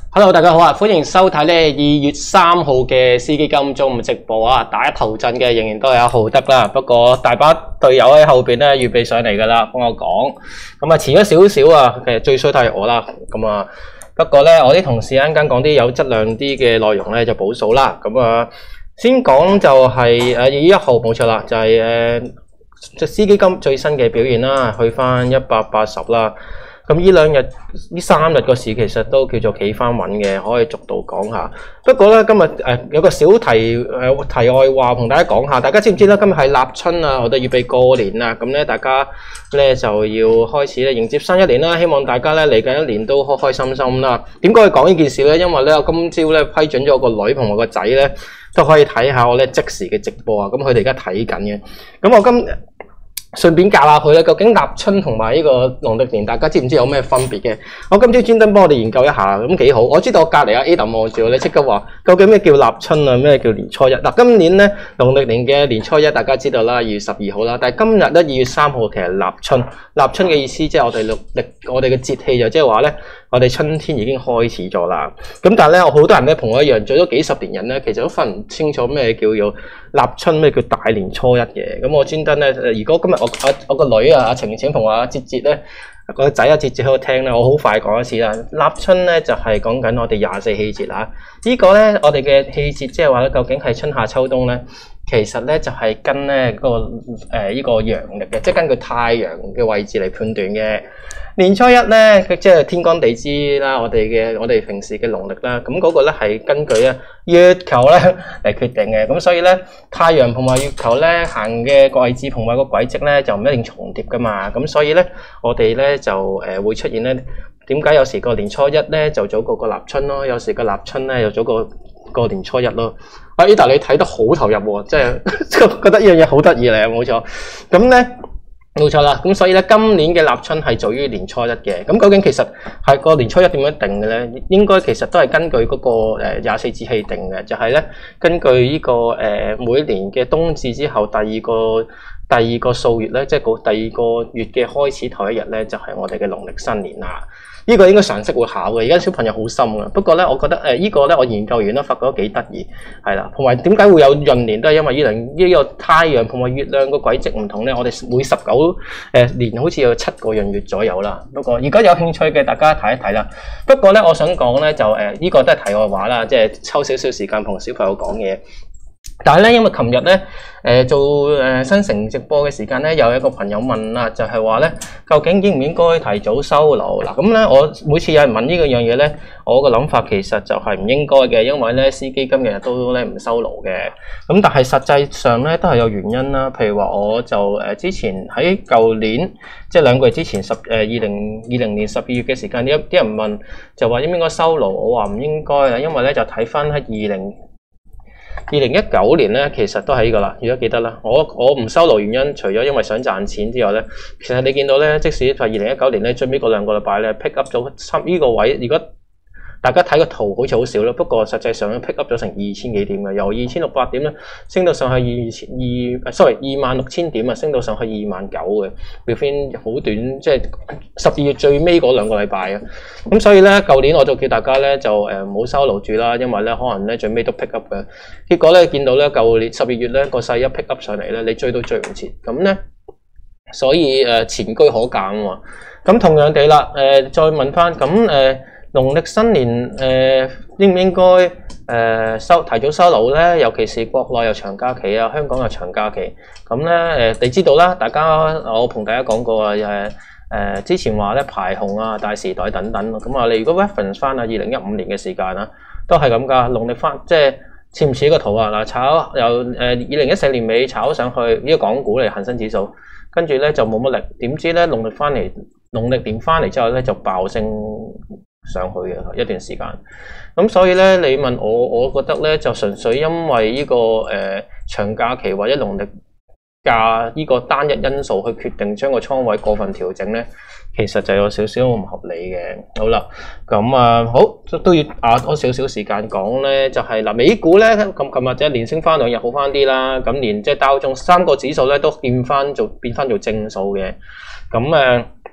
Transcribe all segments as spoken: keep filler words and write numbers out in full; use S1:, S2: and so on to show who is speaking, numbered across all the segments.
S1: Hello， 大家好啊！歡迎收睇咧二月三號嘅 C 基金中午直播啊！打頭陣嘅仍然都係阿浩德啦，不過大把隊友喺後邊咧預備上嚟噶啦，幫我講。咁啊遲咗少少啊，其實最衰都係我啦。咁啊，不過咧我啲同事一陣間講啲有質量啲嘅內容咧就補數啦。咁啊，先講就係誒二月一號冇錯啦，就係誒即 C 基金最新嘅表現啦，去翻一百八十啦。咁呢兩日呢三日個市其實都叫做企翻穩嘅，可以逐度講下。不過咧今日誒、呃、有個小題誒、呃、題外話同大家講下，大家知唔知咧？今日係立春啊，我哋預備過年啦，咁咧大家咧就要開始咧迎接新一年啦。希望大家咧嚟緊一年都開開心心啦。點解要講呢件事咧？因為咧我今朝咧批准咗我個女同我個仔咧都可以睇下我咧即時嘅直播啊。咁佢哋而家睇緊嘅。咁我今順便教下佢咧，究竟立春同埋呢個農曆年，大家知唔知有咩分別嘅？我今朝專登幫我哋研究一下，咁幾好。我知道我隔離阿 Adam 望住我咧，即刻話究竟咩叫立春啊？咩叫年初一？嗱，今年咧農曆年嘅年初一，大家知道啦，二月十二號啦。但係今日咧二月三號其實立春，立春嘅意思即係我哋歷歷我哋嘅節氣就即係話咧，我哋春天已經開始咗啦。咁但係咧，好多人咧同我一樣做咗幾十年人咧，其實都分唔清楚咩叫做立春，咩叫大年初一嘅。咁我專登咧，如果今日我我我個女啊，阿晴晴同阿節節咧，個仔阿節節喺度聽咧，我好快講一次啦。立春咧就係講緊我哋廿四氣節啦。這個、呢個咧我哋嘅氣節即係話咧，究竟係春夏秋冬咧，其實咧就係、是、跟咧、那個誒呢、呃這個陽曆嘅，即係根據太陽嘅位置嚟判斷嘅。年初一咧，即係天干地支啦，我哋嘅我哋平時嘅農曆啦，咁、那、嗰個咧係根據咧月球咧嚟決定嘅，咁所以咧太陽同埋月球咧行嘅位置同埋個軌跡咧就唔一定重疊噶嘛，咁所以咧我哋咧就誒、呃、會出現咧，點解有時個年初一咧就早過個立春咯，有時個立春咧又早過個年初一咯。阿 Ada 你睇得好投入喎，即係覺得呢樣嘢好得意嚟啊，冇錯，咁咧。冇錯啦，咁所以咧今年嘅立春係早於年初一嘅，咁究竟其實係個年初一點樣定嘅咧？應該其實都係根據嗰個誒廿四節氣定嘅，就係咧根據呢個誒每年嘅冬至之後第二個第二個數月咧，即係個第二個月嘅開始頭一日咧，就係我哋嘅農曆新年啦。呢個應該常識會考嘅，而家小朋友好深嘅。不過咧，我覺得誒呢個咧，我研究完咧，發覺都幾得意，係啦。同埋點解會有閏年，都係因為呢兩呢個太陽同埋月亮個軌跡唔同咧。我哋每十九誒年好似有七個閏月左右啦。不過如果有興趣嘅，大家睇一睇啦。不過咧，我想講咧就誒呢、呃這個都係題外話啦，即係抽少少時間同小朋友講嘢。但係咧，因為琴日咧，誒做誒新城直播嘅時間咧，有一個朋友問啦，就係話咧，究竟應唔應該提早收樓？嗱，咁咧，我每次有人問呢個樣嘢咧，我個諗法其實就係唔應該嘅，因為咧，司機今日都咧唔收樓嘅。咁但係實際上咧，都係有原因啦。譬如話，我就誒之前喺舊年，即係兩個月之前十誒二零二零年十二月嘅時間，啲啲人問就話應唔應該收樓？我話唔應該啊，因為咧就睇翻喺二零。二零一九年咧，其實都係呢個啦，如果記得啦。我我唔收樓原因，除咗因為想賺錢之外咧，其實你見到咧，即使係二零一九年咧，最尾嗰兩個禮拜咧 pick up 咗差呢個位，如果大家睇個圖好似好少咯，不過實際上咧 pick up 咗成二千幾點嘅，由二千六百點咧升到上去二千二，sorry 二萬六千點啊，升到上去二萬九嘅 within 好短，即係十二月最尾嗰兩個禮拜啊。咁所以咧，舊年我就叫大家咧就誒唔好收樓住啦，因為咧可能咧最尾都 pick up 嘅。結果咧見到咧舊年十二月咧個勢一 pick up 上嚟咧，你追都追唔切。咁咧，所以誒前車可鑑喎。咁同樣地啦，誒、呃、再問翻咁誒。農曆新年誒、呃、應唔應該誒、呃、收提早收樓咧？尤其是國內有長假期啊，香港有長假期。咁咧誒，你知道啦，大家我同大家講過啊，誒、呃、誒之前話咧排紅啊、大時代等等。咁啊，你如果 reference 翻啊二零一五年嘅時間啊，都係咁噶。農曆翻即係似唔似一個圖啊？嗱，炒由誒二零一四年尾炒上去呢、這個港股嚟恒生指數，跟住咧就冇乜力。點知咧農曆翻嚟，農曆年翻嚟之後咧就爆升上去嘅一段時間，咁所以咧，你問我，我覺得咧就純粹因為呢、這個誒、呃、長假期或者農曆假呢個單一因素去決定將個倉位過分調整咧，其實就有少少唔合理嘅。好啦，咁啊好都要壓多少少時間講咧，就係、是、嗱美股咧咁琴日即係連升翻兩日好翻啲啦，咁連即係道瓊三個指數咧都變翻做變翻做正數嘅，咁誒。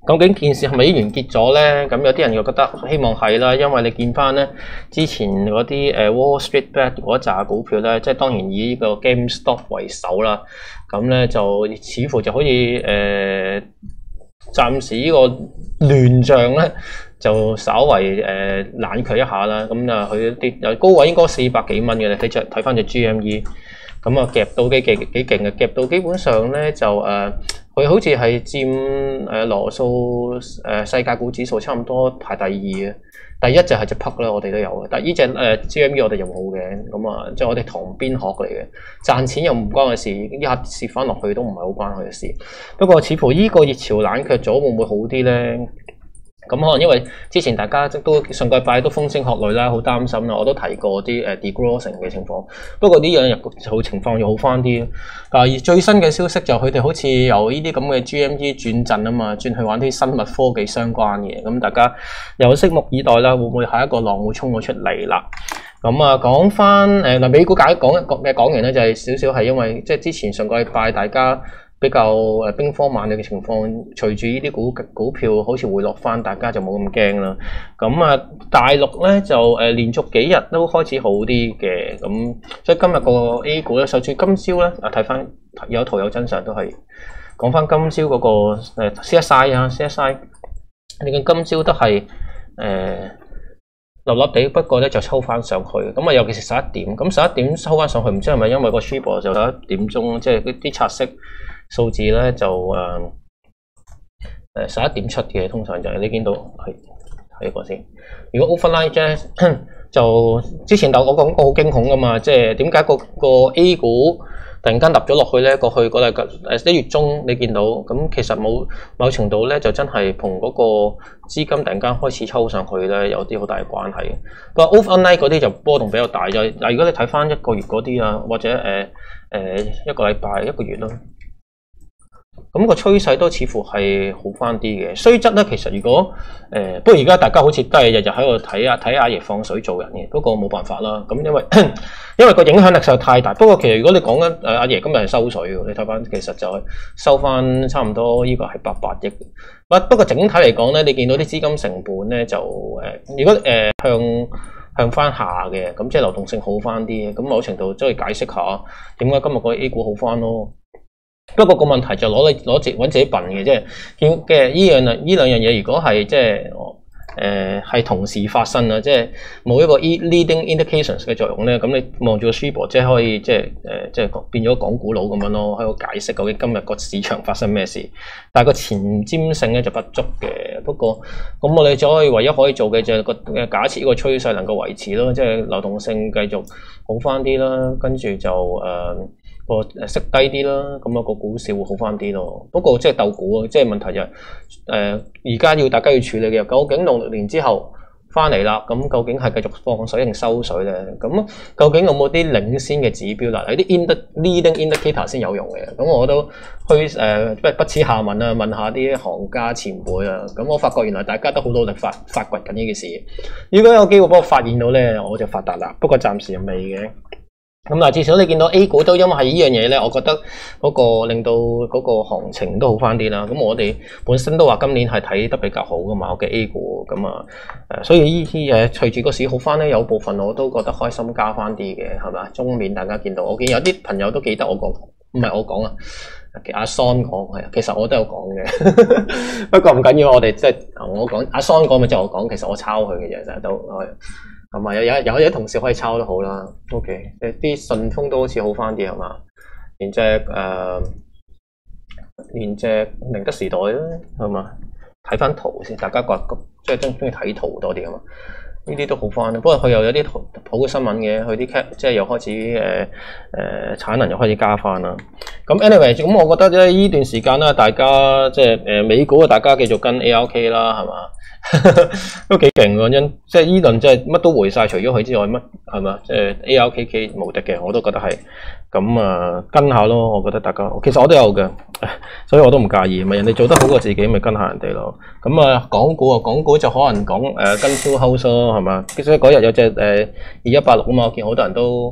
S1: 究竟件事係咪已經完結咗咧？咁有啲人又覺得希望係啦，因為你見翻咧之前嗰啲誒 Wall Street Bet 嗰一紮股票咧，即係當然以呢個 GameStop 為首啦。咁咧就似乎就可以誒、呃，暫時呢個亂象咧就稍為誒、呃、冷卻一下啦。咁啊，佢啲有高位應該四百幾蚊嘅，你睇隻睇翻隻 G M E， 咁啊夾到幾幾幾勁嘅，夾到基本上咧就誒。呃佢好似係佔誒羅素誒世界股指數差唔多排第二嘅，第一就係隻 P U C 啦，我哋都有嘅。但係呢隻誒 G M E 我哋又冇嘅，咁啊即係我哋旁邊學嚟嘅，賺錢又唔關佢事，一下蝕翻落去都唔係好關佢嘅事。不過似乎呢個熱潮冷卻咗，會唔會好啲咧？咁可能因為之前大家都上個禮拜都風聲鶴唳啦，好擔心啦，我都提過啲誒 degrossing 嘅情況。不過呢兩日好情況又好翻啲。但係最新嘅消息就佢哋好似由呢啲咁嘅 G M E 轉陣啊嘛，轉去玩啲生物科技相關嘅。咁大家又拭目以待啦，會唔會下一個浪會衝咗出嚟啦？咁啊，講翻誒嗱，美股解講嘅講完咧，就係少少係因為即係之前上個禮拜大家比較誒兵荒馬亂嘅情況，隨住呢啲股股票好似回落翻，大家就冇咁驚啦。咁啊，大陸咧就誒、呃、連續幾日都開始好啲嘅，咁所以今日個 A 股咧，就算今朝咧啊睇翻有圖有真相都係講翻今朝嗰個誒 C S I 啊 C S I， 你見今朝都係誒立立地，不過咧就抽翻上去。咁啊，尤其是十一點，咁十一點抽翻上去，唔知係咪因為個 Shibor 就十一點鐘，即係啲拆息數字咧就誒誒十一點出嘅，通常就係你見到係睇一個先。如果 overnight 咧就之前我講過好驚恐噶嘛，即係點解個個 A 股突然間立咗落去咧？過去嗰日誒一月中你見到咁，其實冇某程度咧就真係同嗰個資金突然間開始抽上去咧有啲好大嘅關係。不過 overnight 嗰啲就波動比較大咗。嗱，如果你睇翻一個月嗰啲啊，或者誒誒、呃呃、一個禮拜一個月咯。咁個趨勢都似乎係好翻啲嘅，雖則咧其實如果誒、呃，不過而家大家好似都係日日喺度睇啊睇阿爺放水做人嘅，不過冇辦法啦。咁因為因為個影響力實在太大。不過其實如果你講緊誒阿爺今日係收水嘅，你睇翻其實就係收翻差唔多呢個係八百億。不不過整體嚟講咧，你見到啲資金成本咧就誒、呃，如果誒、呃、向向翻下嘅，咁即係流動性好翻啲嘅，咁某程度都可以解釋下點解今日個 A 股好翻咯。不過個問題就攞你攞自揾自己笨嘅，即係見嘅依樣啊依兩樣嘢，如果係即係誒係同時發生啊，即係冇一個 leading indications 嘅作用咧，咁你望住個 Shibor 即係可以即係誒即係變咗講古佬咁樣咯，喺度解釋究竟今日個市場發生咩事，但係個前瞻性咧就不足嘅。不過咁我哋就可以唯一可以做嘅就係個假設呢個趨勢能夠維持咯，即係流動性繼續好翻啲啦，跟住就誒。呃個息低啲啦，咁、那、啊個股市會好翻啲咯。不過即係鬥股啊，即係問題就係誒而家要大家要處理嘅，究竟農曆年之後翻嚟啦，咁究竟係繼續放水定收水咧？咁究竟有冇啲領先嘅指標啦？有啲 ind leading indicator 先有用嘅。咁我都去誒不不恥下問啊，問下啲行家前輩啊。咁我發覺原來大家都好努力發發掘緊呢件事。如果有機會幫我發現到咧，我就發達啦。不過暫時又未嘅。咁嗱，至少你見到 A 股都因為係呢樣嘢咧，我覺得嗰個令到嗰個行情都好翻啲啦。咁我哋本身都話今年係睇得比較好噶嘛，我嘅 A 股咁啊，誒，所以呢啲嘢隨住個市好翻咧，有部分我都覺得開心加翻啲嘅，係咪？中面大家見到，我見有啲朋友都記得我講，唔係我講啊，阿 Son 講係，其實我都有講嘅，不過唔緊要，我哋即係我講，阿 Son 講咪就我講，其實我抄佢嘅嘢成日都係。係咪有有有啲同事可以抄得好啦 ？OK， 誒啲順豐都好似好翻啲係嘛？連隻誒，連隻寧德時代啦，係嘛？睇翻圖先，大家覺得即係中中意睇圖多啲啊嘛？呢啲都好翻啦。不過佢又有啲好嘅新聞嘅，佢啲 cap 即係又開始誒誒、呃、產能又開始加翻啦。咁 anyway， 咁我覺得咧呢段時間啦，大家即係誒美股啊，大家繼續跟 A R K 啦，係嘛？都幾勁喎，因即係依輪即係乜都回晒，除咗佢之外，乜係嘛？即係 A R K K 無敵嘅，我都覺得係咁啊，跟下咯。我覺得大家其實我都有嘅，所以我都唔介意。咪人哋做得好過自己，咪跟下人哋咯。咁啊，港股啊，港股就可能講誒、呃、跟 Full House 咯，係嘛？其實嗰日有隻誒二一八六啊嘛，我見好多人都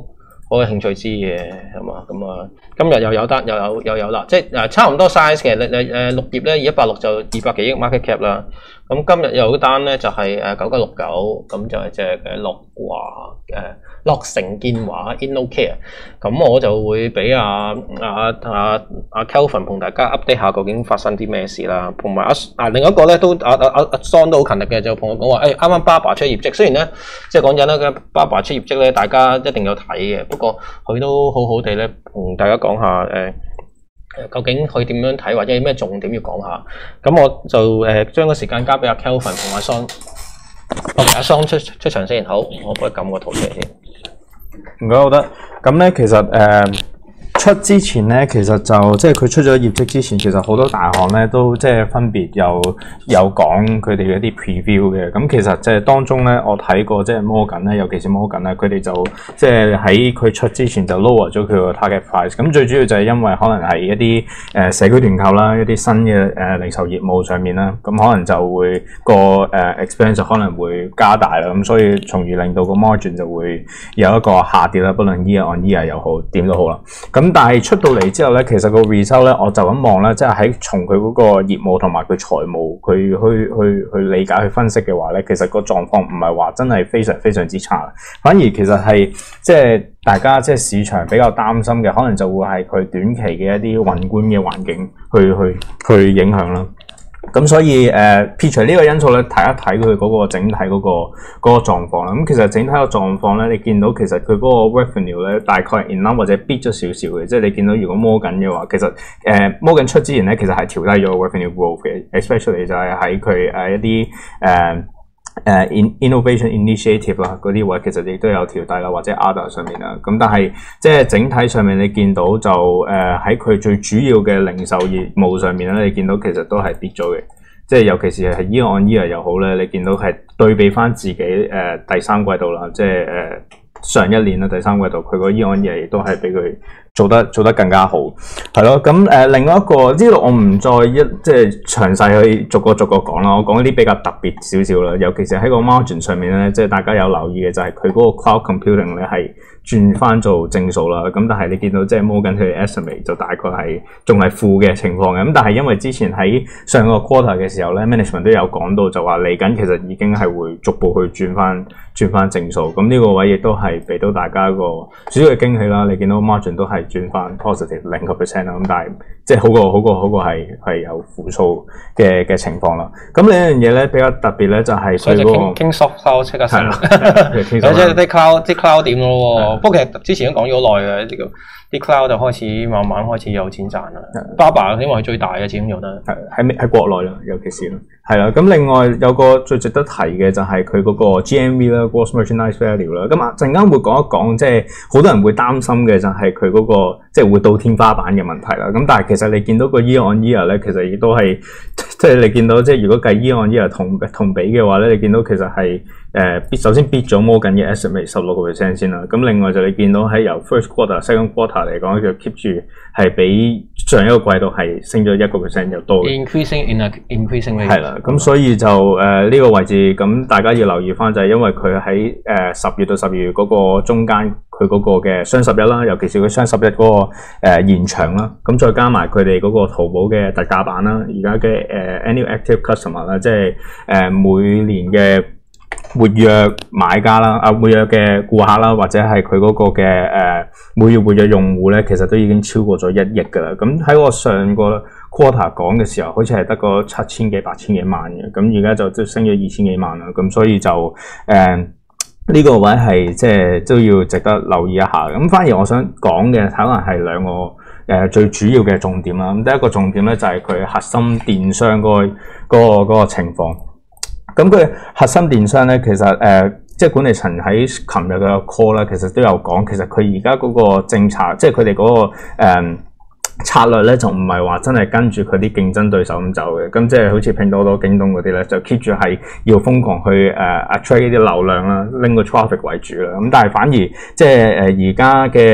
S1: 好有興趣知嘅係嘛？咁啊，今日又有單又有又有啦，即係誒差唔多 size 嘅，你你誒綠葉咧，一百六就二百幾億 market cap 啦。咁今日有單咧就係誒九九六九，咁就係隻嘅樂華誒樂成健華 InnoCare。咁我就會俾阿阿阿阿 Kelvin 同大家 update 下究竟發生啲咩事啦。同埋阿啊另一個咧都阿阿阿阿 Son 都好勤力嘅，就同我講話誒啱啱 Baba 出業績，雖然咧即係講真啦，嘅 Baba 出業績咧，大家一定有睇嘅。不過佢都好好地咧同大家講下誒。呃究竟佢點樣睇，或者有咩重點要講下？咁我就誒將個時間交俾阿 Kelvin 同阿 Son， 同阿 Son 出出場先。好，我幫佢撳個圖出嚟先。
S2: 唔該，好得。咁咧，其實誒。呃出之前咧，其實就即係佢出咗業績之前，其實好多大行咧都即係分別有有講佢哋嘅一啲 preview 嘅。咁其實即係當中咧，我睇過即係摩根咧，尤其是摩根咧，佢哋就即係喺佢出之前就 lower 咗佢個 target price。咁最主要就係因為可能係一啲誒、呃、社區團購啦，一啲新嘅誒、呃、零售業務上面啦，咁可能就會個誒、呃、expense 可能會加大啦。咁所以從而令到個 margin 就會有一個下跌啦，不論 year on year 又好點都好啦。咁但係出到嚟之後咧，其實個 result 咧，我就咁望咧，即係喺從佢嗰個業務同埋佢財務，佢去去去理解去分析嘅話咧，其實個狀況唔係話真係非常非常之差，反而其實係即係大家即係市場比較擔心嘅，可能就會係佢短期嘅一啲宏觀嘅環境去去去影響啦。咁所以誒、呃、撇除呢個因素咧，睇一睇佢嗰個整體嗰、嗰個嗰、嗰個狀況啦。咁其實整體個狀況咧，你見到其實佢嗰個 revenue 咧，大概係 in line 或者 beat 咗少少嘅。即係你見到如果摸緊嘅話，其實誒摸緊出之前咧，其實係調低咗 revenue growth 嘅 ，especially 就係喺佢誒一啲誒。呃誒、uh, in innovation initiative 啦，嗰啲位其實亦都有調低啦，或者 other 上面啦。咁但係即係整體上面你見到就誒喺佢最主要嘅零售業務上面咧，你見到其實都係跌咗嘅。即係尤其是係 year on year 又好咧，你見到係對比翻自己誒、呃、第三季度啦，即係誒、呃、上一年啦第三季度佢個 year on year 亦都係比佢做得做得更加好，係咯。咁誒、呃、另外一個呢度我唔再一即係詳細去逐個逐個講啦，我講啲比較特別少少啦，尤其是喺個 margin 上面咧，即係大家有留意嘅就係佢嗰個 cloud computing 咧係轉翻做正數啦。咁但係你見到即係摸緊佢嘅 estimate 就大概係仲係負嘅情況嘅。咁但係因為之前喺上個 quarter 嘅時候咧 management 都有講到就話嚟緊其實已經係會逐步去轉翻轉翻正數。咁呢個位亦都係俾到大家一個少少嘅驚喜啦。你見到 margin 都係轉翻 positive 零個 percent 啦。咁但係即係好過好過好過係係有負數嘅嘅情況啦。咁另一樣嘢咧比較特別咧就係佢嗰個
S1: 傾 soft cloud 即刻升啦，即係啲 cloud 啲 cloud 點咯。不過其實之前都講咗好耐嘅，啲啲 cloud 就開始慢慢開始有錢賺啦。Baba 因為係最大嘅，始終有得
S2: 係喺喺國內啦，尤其是啦，係啦。咁另外有個最值得提嘅就係佢嗰個 G M V 啦 ，Gross Merchandise Value 啦。咁啊陣間會講一講，即係好多人會擔心嘅就係佢嗰個即係會到天花板嘅問題啦。咁但係其實你見到個 year on year 咧，其實亦都係即係你見到即係如果計 year on year 同同比嘅話咧，你見到其實係誒首先 beat 咗摩根嘅 estimate 十六個 percent 先啦。咁另外就你見到喺由 first quarter、second quarter 嚟講，就 keep 住係比上一個季度係升咗一個 percent 又多嘅。
S1: Increasing in a increasing rate。係
S2: 啦，咁所以就誒呢、呃這個位置，咁大家要留意翻就係因為佢喺誒十月到十二月嗰個中間，佢嗰個嘅雙十一啦，尤其是佢雙十一嗰、那個誒、呃、延長啦，咁再加埋佢哋嗰個淘寶嘅特價版啦，而家嘅誒 annual active customer 啦，即係誒每年嘅活躍買家啦，啊活躍嘅顧客啦，或者係佢嗰個嘅誒、呃、每月活躍用戶咧，其實都已經超過咗一億噶啦。咁喺我上個 quarter 講嘅時候，好似係得個七千幾、八千幾萬嘅，咁而家就即係升咗二千幾萬啦。咁所以就誒呢、呃這個位係即係都要值得留意一下。咁反而我想講嘅可能係兩個誒、呃、最主要嘅重點啦。咁第一個重點咧就係佢核心電商嗰、那個嗰、那個那個情況。咁佢核心電商咧，其實誒、呃，即係管理層喺琴日嘅 call 咧，其實都有講，其實佢而家嗰個政策，即係佢哋嗰個誒、呃、策略咧，就唔係話真係跟住佢啲競爭對手咁走嘅。咁即係好似拼多多、京東嗰啲咧，就 keep 住係要瘋狂去誒、呃、attract 呢啲流量啦，拎個 traffic 為主啦。咁但係反而即係誒而家嘅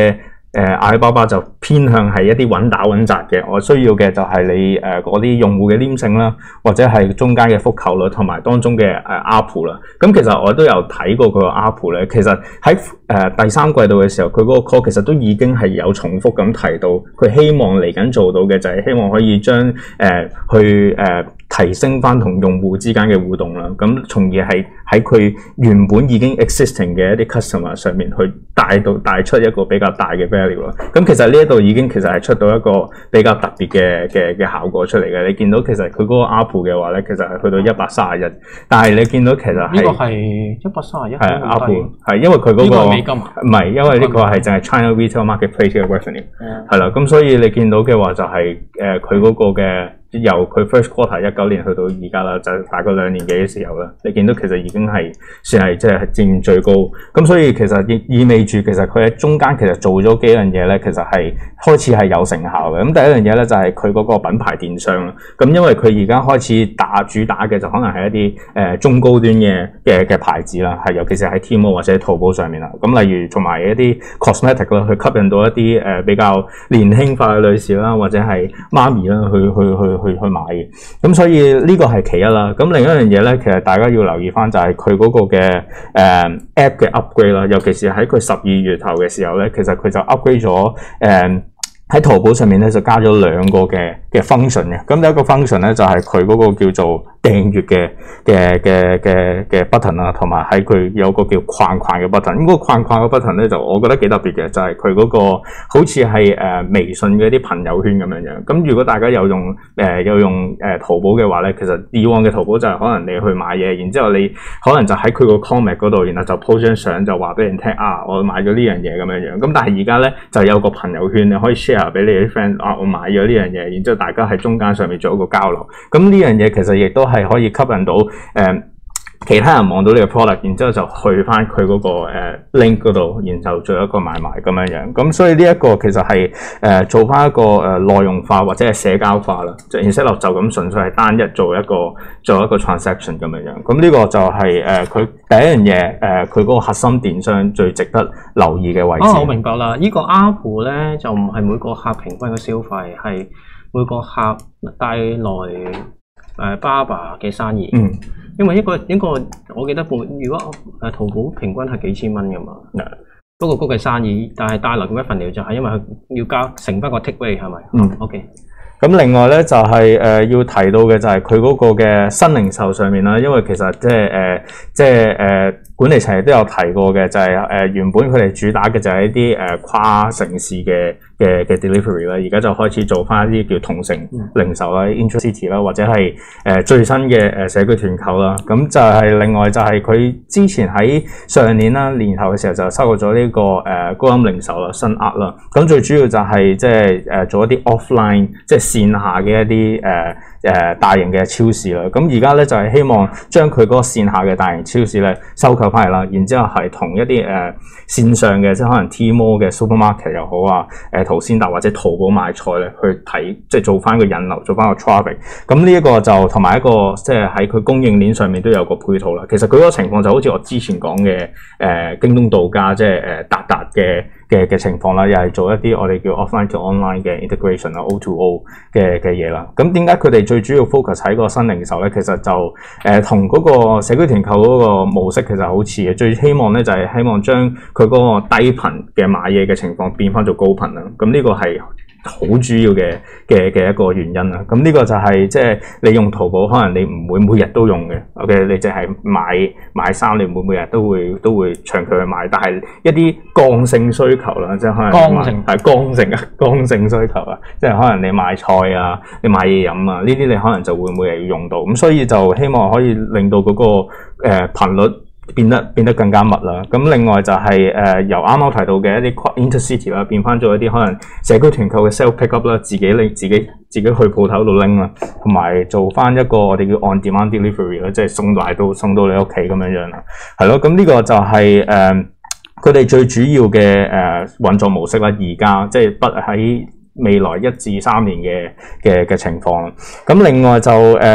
S2: 誒阿里巴巴就偏向係一啲穩打穩紮嘅，我需要嘅就係你誒嗰啲用戶嘅黏性啦，或者係中間嘅覆購率同埋當中嘅誒 A R P U 啦。咁其實我都有睇過佢個 A R P U 咧，其實喺誒、呃、第三季度嘅時候，佢嗰個 call 其實都已經係有重複咁提到，佢希望嚟緊做到嘅就係希望可以將誒、呃、去誒、呃、提升翻同用戶之間嘅互動啦，咁從而係喺佢原本已經 existing 嘅一啲 customer 上面去帶到帶出一個比較大嘅 value 咯。咁其實呢一度已經其實係出到一個比較特別嘅嘅嘅效果出嚟嘅。你見到其實佢嗰個 A R P U 嘅話咧，其實係去到一百三十一，但係你見到其實係
S1: 呢個係一百三十一，
S2: 係 A R P U 係因為佢嗰、那個
S1: 美金
S2: 唔係，因為呢個係淨係 China Retail Marketplace 嘅 revenue 係啦。咁、嗯、所以你見到嘅話就係誒佢嗰個嘅。由佢 first quarter 一九年去到而家啦，就大概兩年幾嘅時候啦，你見到其實已經係算係即係佔最高，咁所以其實意意味住其實佢喺中間其實做咗幾樣嘢咧，其實係開始係有成效嘅。咁第一樣嘢咧就係佢嗰個品牌電商啦，咁因為佢而家開始打主打嘅就可能係一啲誒、呃、中高端嘅嘅嘅牌子啦，係尤其是喺 Tmall 或者淘寶上面啦。咁例如同埋一啲 cosmetic 啦，去吸引到一啲誒、呃、比較年輕化嘅女士啦，或者係媽咪啦，去去去。去去買嘅，咁所以呢個係其一啦。咁另一樣嘢咧，其實大家要留意翻就係佢嗰個嘅誒、呃、app 嘅 upgrade 啦，尤其是喺佢十二月頭嘅時候咧，其實佢就 upgrade 咗誒喺淘寶上面咧就加咗兩個嘅嘅 function 嘅。咁第一個 function 咧就係佢嗰個叫做訂閱嘅嘅嘅嘅嘅 button 啊，同埋喺佢有個叫框框嘅 button。咁嗰個框框嘅 button 咧就我覺得幾特別嘅，就係佢嗰個好似係誒微信嘅一啲朋友圈咁樣樣。咁如果大家有用誒、呃、有用誒、呃、淘寶嘅話咧，其實以往嘅淘寶就係可能你去買嘢，然之後你可能就喺佢個 comment 嗰度，然後就 po 張相就話俾人聽啊，我買咗呢樣嘢咁樣樣。咁但係而家咧就有個朋友圈，你可以 share 俾你啲 friend 啊，我買咗呢樣嘢，然之後大家喺中間上面做一個交流。咁呢樣嘢其實亦都係係可以吸引到誒、呃、其他人望到你嘅 product， 然之後就去翻佢嗰個誒、呃、link 嗰度，然後做一個買賣咁樣樣。咁所以呢一個其實係誒、呃、做翻一個誒、呃、內容化或者係社交化啦，就 instead of 就咁純粹係單一做一個做一個 transaction 咁樣樣。咁呢個就係誒佢第一樣嘢誒佢嗰個核心電商最值得留意嘅位置。
S1: 哦，我明白啦，呢個 A R P U 咧就唔係每個客平均嘅消費，係每個客帶來誒 Baba 嘅生意，嗯，因為一個一個我記得本如果誒淘寶平均係幾千蚊噶嘛，嗯，不過嗰個係生意，但係帶來嘅一份料就係因為佢要交成翻個 take rate 係咪？嗯 ，OK。
S2: 咁另外咧就係、是、誒、呃、要提到嘅就係佢嗰個嘅新零售上面啦，因為其實即係誒即係誒管理層亦都有提過嘅，就係、是、誒、呃、原本佢哋主打嘅就係一啲誒、呃、跨城市嘅嘅嘅 delivery 啦，而家就開始做翻一啲叫同城零售啦、嗯、，intracity 啦，或者係誒、呃、最新嘅誒社區團購啦。咁就係另外就係佢之前喺上年啦年頭嘅時候就收購咗呢個誒、呃、高鑫零售啦新額啦。咁最主要就係即係誒做一啲 offline 即係線下嘅一啲誒誒大型嘅超市啦。咁而家咧就係、是、希望將佢嗰個線下嘅大型超市咧收購翻嚟啦，然之後係同一啲誒、呃、線上嘅即係可能 Tmall 嘅 supermarket 又好啊，誒淘鮮達或者淘寶買菜咧去睇，即係做翻個引流，做翻個 traffic。咁呢一個就同埋一個即係喺佢供應鏈上面都有個配套啦。其實佢嗰個情況就好似我之前講嘅誒京東到家即係誒達達嘅。嘅嘅情況啦，又係做一啲我哋叫 offline to online 嘅 integration 啦 ，O to O 嘅嘅嘢啦。咁點解佢哋最主要 focus 喺個新零售咧？其實就誒同嗰個社區團購嗰個模式其實好似嘅。最希望咧就係、是、希望將佢嗰個低頻嘅買嘢嘅情況變翻做高頻啦。咁呢個係好主要嘅嘅嘅一個原因啦。咁呢個就係即係你用淘寶，可能你唔會每日都用嘅。OK， 你淨係買買衫，你唔會每日都會都會長期去買。但係一啲剛性需求啦，即係可能剛性係剛性啊，剛性需求啊，即係可能你買菜啊，你買嘢飲啊，呢啲你可能就會每日要用到。咁所以就希望可以令到嗰、那個誒、呃、頻率變得變得更加密啦。咁另外就係、是、誒、呃、由啱啱提到嘅一啲 intercity 啦，變翻做一啲可能社區團購嘅 self pick up 啦，自己拎自己自己去鋪頭度拎啦，同埋做翻一個我哋叫 on demand delivery 啦，即係送到到送到你屋企咁樣樣啦。係咯，咁呢個就係誒佢哋最主要嘅誒運作模式啦。而家即係不喺未來一至三年嘅嘅嘅情況。咁另外就誒、呃、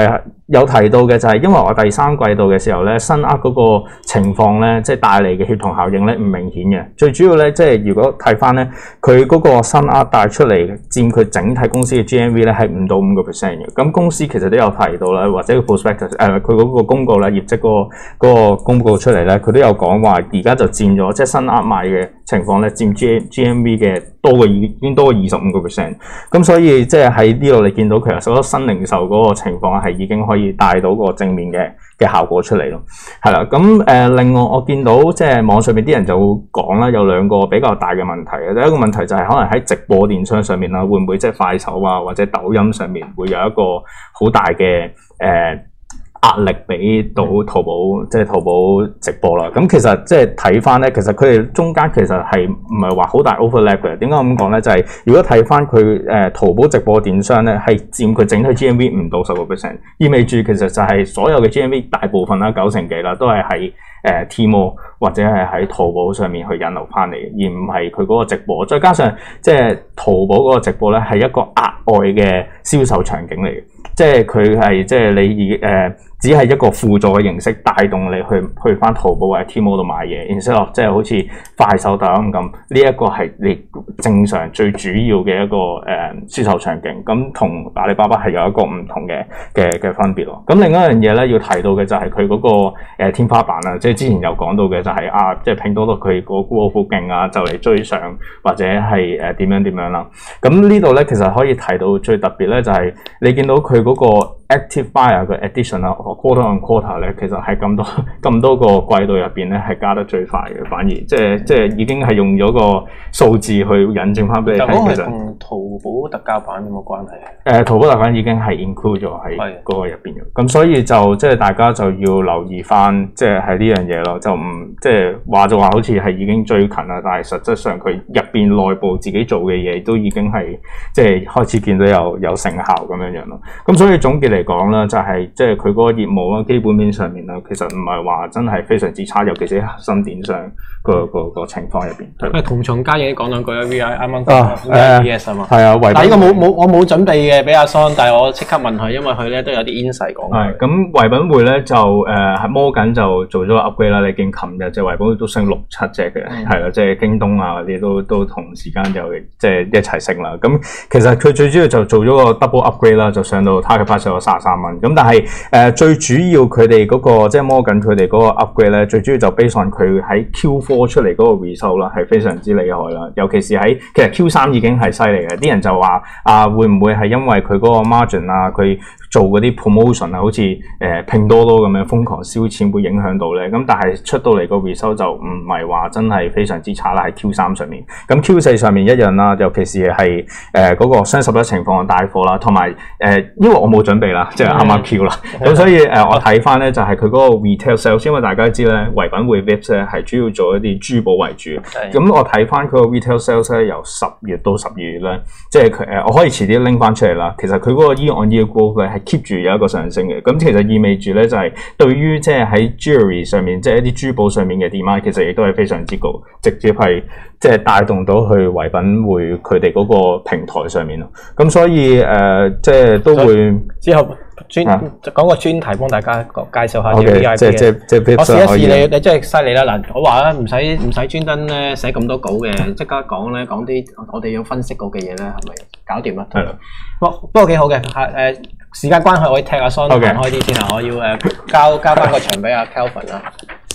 S2: 有提到嘅就係因為我第三季度嘅時候咧，新厄嗰個情況咧，即係帶嚟嘅協同效應咧唔明顯嘅。最主要咧，即係如果睇翻咧，佢嗰個新厄帶出嚟佔佢整體公司嘅 G M V 咧係唔到五個 percent 嘅。咁公司其實都有提到啦，或者個 prospectus 誒佢嗰個公告啦，業績嗰個嗰個公告出嚟咧，佢都有講話而家就佔咗即係新厄賣嘅情況咧，佔 G G M V 嘅多過已經多過二十五個 percent。咁所以即係喺呢度你見到其實所有新零售嗰個情況係已經可以帶到個正面嘅嘅效果出嚟咯，係啦。咁誒、呃，另外我見到即係網上面啲人就會講啦，有兩個比較大嘅問題嘅。第一個問題就係可能喺直播電商上面啦，會唔會即係快手啊或者抖音上面會有一個好大嘅誒、呃壓力俾到淘寶，即係淘寶直播啦。咁其實即係睇翻咧，其實佢哋中間其實係唔係話好大 overlap 嘅。點解咁講咧？就係、是、如果睇翻佢誒淘寶直播電商咧，係佔佢整體 G M V 唔到十個 percent，意味住其實就係所有嘅 G M V 大部分啦，九成幾啦，都係喺誒 Tmall 或者係喺淘寶上面去引流翻嚟，而唔係佢嗰個直播。再加上即係淘寶嗰個直播咧，係一個額外嘅銷售場景嚟嘅，即係佢係即係你以誒。呃只係一個輔助嘅形式帶動你去去翻淘寶或者 Tmall 度買嘢，然之後即係好似快手抖音咁，呢、這、一個係你正常最主要嘅一個誒、呃、銷售場景。咁同阿里巴巴係有一個唔同嘅嘅嘅分別咯。咁另一樣嘢咧要提到嘅就係佢嗰個誒、呃、天花板啊，即係之前有講到嘅就係、是、啊，即係拼多多佢個沽好勁啊，就嚟追上或者係誒點樣點樣啦。咁呢度咧其實可以提到最特別咧就係、是、你見到佢嗰個 active buyer 嘅 addition 啊 quarter on quarter 咧，其實係咁多咁多個季度入邊咧係加得最快嘅，反而即係即係已經係用咗個數字去引證翻俾你睇。其實
S1: 同淘寶特價版有冇關係？誒、
S2: 呃，淘寶特價版已經係 include 咗喺嗰個入邊嘅，咁所以就即係大家就要留意翻，即係係呢樣嘢咯，就唔即係話就話好似係已經最近啦，但係實質上佢入邊內部自己做嘅嘢都已經係即係開始見到有有成效咁樣樣咯。咁所以總結嚟講啦，就係即係佢嗰個業務啦，基本面上面啦，其實唔係話真係非常之差，尤其是核心電商個個個情況入邊。
S1: 誒，同廠家已經講兩句啦 ，V I 啱啱講 V I B S 啊嘛。係啊，但係呢個冇冇我冇準備嘅俾阿 Son，但係我即刻問佢，因為佢咧都有啲 insight 講。係
S2: 咁，唯品會咧就誒係摸緊就做咗個 upgrade 啦。你見琴日即係唯品會都升六七隻嘅，係啦、嗯，即係京東啊嗰啲都都同時間就即係一齊升啦。咁其實佢最主要就做咗個 double upgrade 啦，就上到 target price 有三十三蚊。咁但係誒、呃、最主要佢哋嗰個即係摸緊佢哋嗰個 upgrade 咧，最主要就 base on佢喺 Q 四出嚟嗰個 result 啦，係非常之厲害啦。尤其是喺其實 Q 三已經係犀利嘅，啲人就話啊，會唔會係因為佢嗰個 margin 啊，佢做嗰啲 promotion 啊，好似誒、呃、拼多多咁樣瘋狂燒錢會影響到咧？咁但係出到嚟個 result 就唔係話真係非常之差啦，喺 Q 三上面。咁 Q 四上面一樣啦，尤其是係誒嗰個雙十一情況嘅帶貨啦，同埋誒因為我冇準備啦，即係啱啱 Q 啦，咁所以誒、呃、我睇翻咧就係佢嗰個 retail sales，因為大家知咧唯品會 Vips 咧係主要做一啲珠寶為主，咁我睇翻佢個 retail sales 咧由十月到十二月咧，即係佢誒我可以遲啲拎翻出嚟啦。其實佢嗰個 year on year growth 咧係 keep 住有一個上升嘅，咁其實意味住咧就係對於即係喺 jewelry 上面，即係一啲珠寶上面嘅 demand，其實亦都係非常之高，直接係即係帶動到去唯品會佢哋嗰個平台上面咯。咁所以誒、呃，即係都會
S1: 之後專講個專題幫大家介紹下啲 V I P
S2: 嘅。即係即係
S1: 我試一試你，你真係犀利啦！嗱，我話咧唔使唔使專登咧寫咁多稿嘅，即刻講咧講啲我哋要分析過嘅嘢咧，係咪搞掂啦？係啦。不不過幾好嘅，係誒時間關係，我要踢阿 Son 行開啲先啊！我要誒交交翻個場俾阿 Kelvin 啦。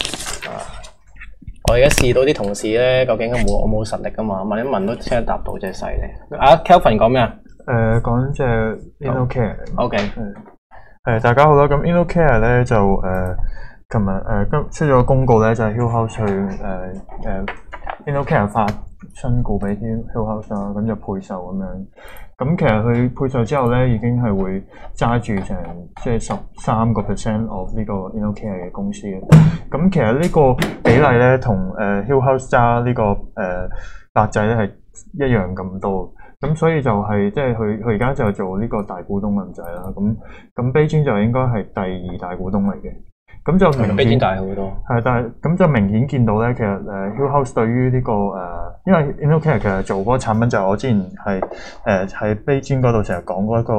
S1: 我而家試到啲同事咧，究竟有冇我冇實力噶嘛？問一問都即刻答到，真係犀利。阿 Kelvin 講咩啊？
S3: 誒講隻 InnoCare。OK。誒大家好啦，咁 InnoCare 咧就誒琴日誒今出咗個公告咧，就係 Hill House 去誒誒 InnoCare 發新股俾 Hill House 啦，咁就配售咁樣。咁其實佢配售之後咧，已經係會揸住成即係十三個 percent of 呢個 InnoCare 嘅公司嘅。咁其實呢個比例咧，同誒 Hill House 揸呢個誒百仔咧係一樣咁多。咁所以就係、是、即係佢佢而家就做呢個大股東咁滯啦。咁咁 Beijing 就應該係第二大股東嚟嘅。咁就明顯
S1: 大好多。係，
S3: 但係咁就明顯見到咧，其實誒 Hill House 對於呢、這個誒、呃，因為 InnoCare 其實做嗰個產品就係我之前係誒喺 Beijing 嗰度成日講過一個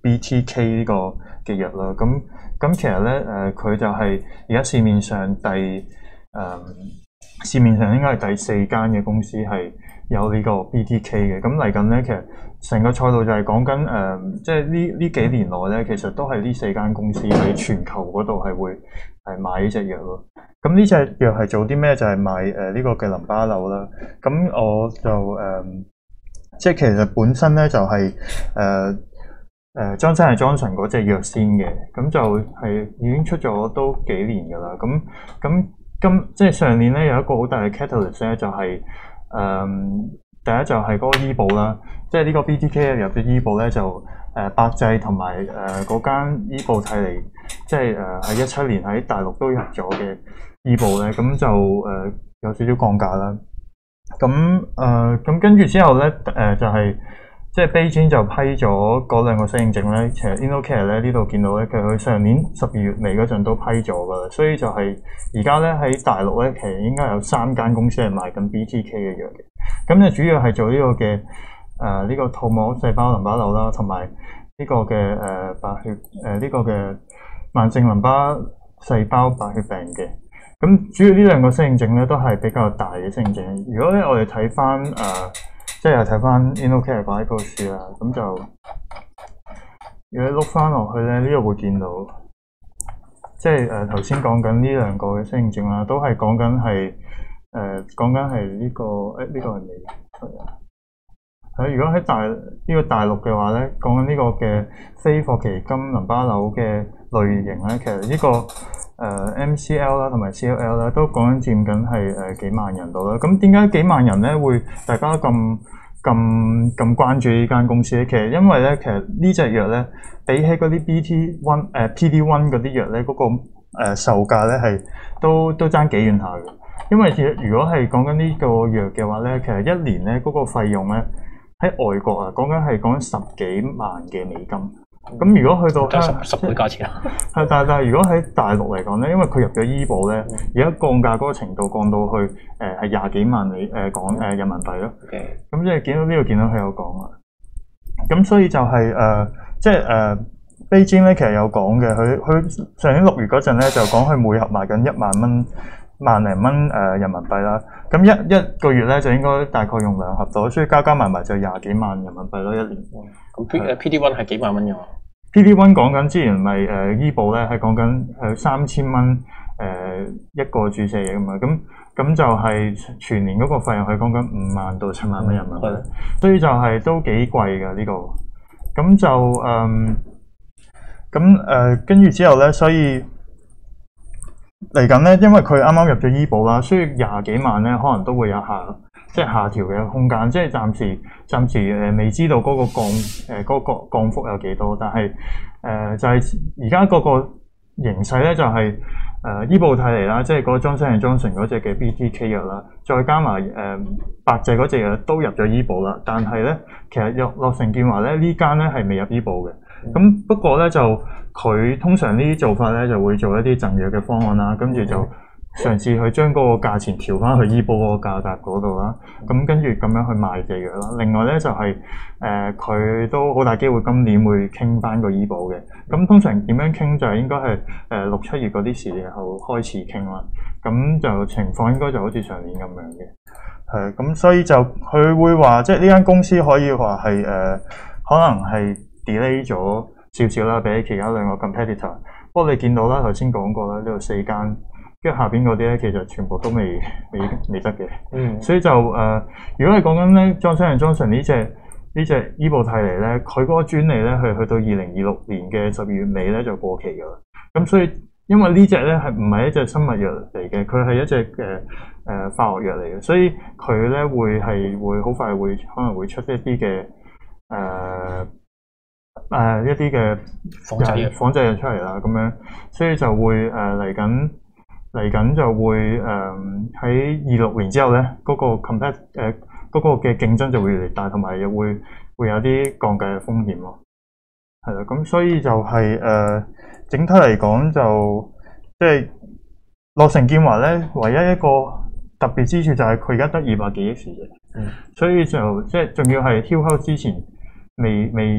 S3: B T K 呢個嘅藥啦。咁咁其實咧誒，佢、呃、就係而家市面上第誒、呃、市面上應該係第四間嘅公司係有呢個 B T K 嘅。咁嚟緊咧，其實成個賽道就係講緊誒，即係呢呢幾年內咧，其實都係呢四間公司喺全球嗰度係會係買呢隻藥咯。咁呢隻藥係做啲咩？就係、是、賣誒呢、呃這個嘅淋巴瘤啦。咁我就誒、呃，即係其實本身咧就係誒誒 Johnson and Johnson 嗰隻藥先嘅。咁就係已經出咗都幾年㗎啦。咁咁今即係上年咧有一個好大嘅 catalyst 咧，就係、是、誒、呃、第一就係嗰個醫保啦。即係呢個 B T K 入咗醫保咧，就誒、呃、百濟同埋誒嗰間醫保睇嚟，即係誒喺一七年喺大陸都入咗嘅。醫保咧，咁就誒、呃、有少少降價啦。咁誒咁跟住之後咧，誒、呃、就係、是、即係 BeiGene 就批咗嗰兩個適應症咧。其實 InnoCare 咧呢度見到咧，其實佢上年十二月尾嗰陣都批咗噶啦。所以就係而家咧喺大陸咧，其實應該有三間公司係賣緊 B T K 嘅藥嘅。咁就主要係做呢個嘅誒呢個肚膜細胞淋巴瘤啦，同埋呢個嘅誒、呃、白血誒呢、呃這個嘅慢性淋巴細胞白血病嘅。咁主要呢兩個適應症咧，都係比較大嘅適應症。如果咧我哋睇翻誒，即係睇翻 InnoCare 嗰個書啦，咁就如果碌翻落去咧，呢度會見到，即係誒頭先講緊呢兩個嘅適應症啦，都係講緊係誒講緊係呢個誒呢、呢個係未係啊。係如果喺大呢、呢個大陸嘅話咧，講緊呢個嘅非霍奇金淋巴瘤嘅類型咧，其實呢、呢個。誒、uh, M C L 啦，同埋 C L L 啦，都講緊佔緊係誒幾萬人度啦。咁點解幾萬人咧會大家咁咁咁關注呢間公司咧？其實因為咧，其實呢隻藥咧，比起嗰啲 B T one 誒 P D one 嗰啲藥咧，嗰、那個誒、呃、售價咧係都都爭幾遠下嘅。因為如果係講緊呢個藥嘅話咧，其實一年咧嗰、那個費用咧喺外國啊，講緊係講緊十幾萬嘅美金。咁、嗯、如果去到
S1: 十十倍價錢啊，
S3: 係但係但係如果喺大陸嚟講咧，因為佢入咗醫保咧，而家降價嗰個程度降到去誒係廿幾萬美誒港誒人民幣咯。咁
S1: Okay.
S3: 即係見到呢度見到佢有講啦。咁所以就係、是、誒、呃、即係誒 BeiGene 咧，其實有講嘅。佢佢上年六月嗰陣咧就講佢每盒賣緊一萬蚊萬零蚊誒人民幣啦。咁一一個月咧就應該大概用兩盒到，所以加加埋埋就廿幾萬人民幣咯一年。
S1: 咁 P 誒 P D one 係幾萬蚊嘅喎
S3: ？P D one 講緊之前咪誒醫保咧係講緊係三千蚊誒一個注射嘢㗎嘛，咁咁就係全年嗰個費用係講緊五萬到七萬蚊人民幣，嗯、所以就係都幾貴㗎呢個。咁就誒咁誒跟住之後咧，所以嚟緊咧，因為佢啱啱入咗醫保啦，所以廿幾萬咧可能都會有下。即係下調嘅空間，即係暫時暫時誒未知道嗰個降誒嗰個降幅有幾多，但係誒、呃、就係而家嗰個形勢咧就係、是、誒、呃、醫保睇嚟啦，即係嗰個 Johnson and Johnson 嗰隻嘅 B T K 藥啦，再加埋誒、呃、百濟嗰隻藥都入咗醫保啦，但係咧其實樂樂成健華咧呢間咧係未入醫保嘅，咁、嗯、不過咧就佢通常呢啲做法咧就會做一啲贈藥嘅方案啦，跟住就。嘗試去將嗰個價錢調翻去醫保嗰個價格嗰度啦，咁跟住咁樣去賣隻藥啦。另外咧就係誒佢都好大機會今年會傾翻個醫保嘅。咁通常點樣傾就係應該係誒六七月嗰啲時候開始傾啦。咁就情況應該就好似上年咁樣嘅。係咁，所以就佢會話即係呢間公司可以話係誒可能係 delay 咗少少啦，比起其他兩個 competitor。不過你見到啦，頭先講過啦，呢度四間。跟住下邊嗰啲咧，其實全部都未未未得嘅。嗯，所以就誒、呃，如果係講緊咧，Johnson and Johnson 呢隻呢隻醫保替嚟咧，佢嗰個專利咧係去到二零二六年嘅十二月尾咧就過期㗎啦。咁所以因為呢隻咧係唔係一隻生物藥嚟嘅，佢係一隻誒誒化學藥嚟嘅，所以佢咧會係會好快會可能會出一啲嘅誒誒一啲嘅
S1: 仿製藥
S3: 仿製藥出嚟啦。咁樣，所以就會誒嚟緊。嚟緊就會誒喺二六年之後咧，嗰、那個 compete 誒嗰個嘅競爭就會越嚟越大，同埋又會會有啲降價嘅風險咯。係啦，咁所以就係、是、誒、呃、整體嚟講就即係樂成健華咧，唯一一個特別之處就係佢而家得二百幾億市值，嗯，所以就即係仲要係 Hillhouse 之前未未入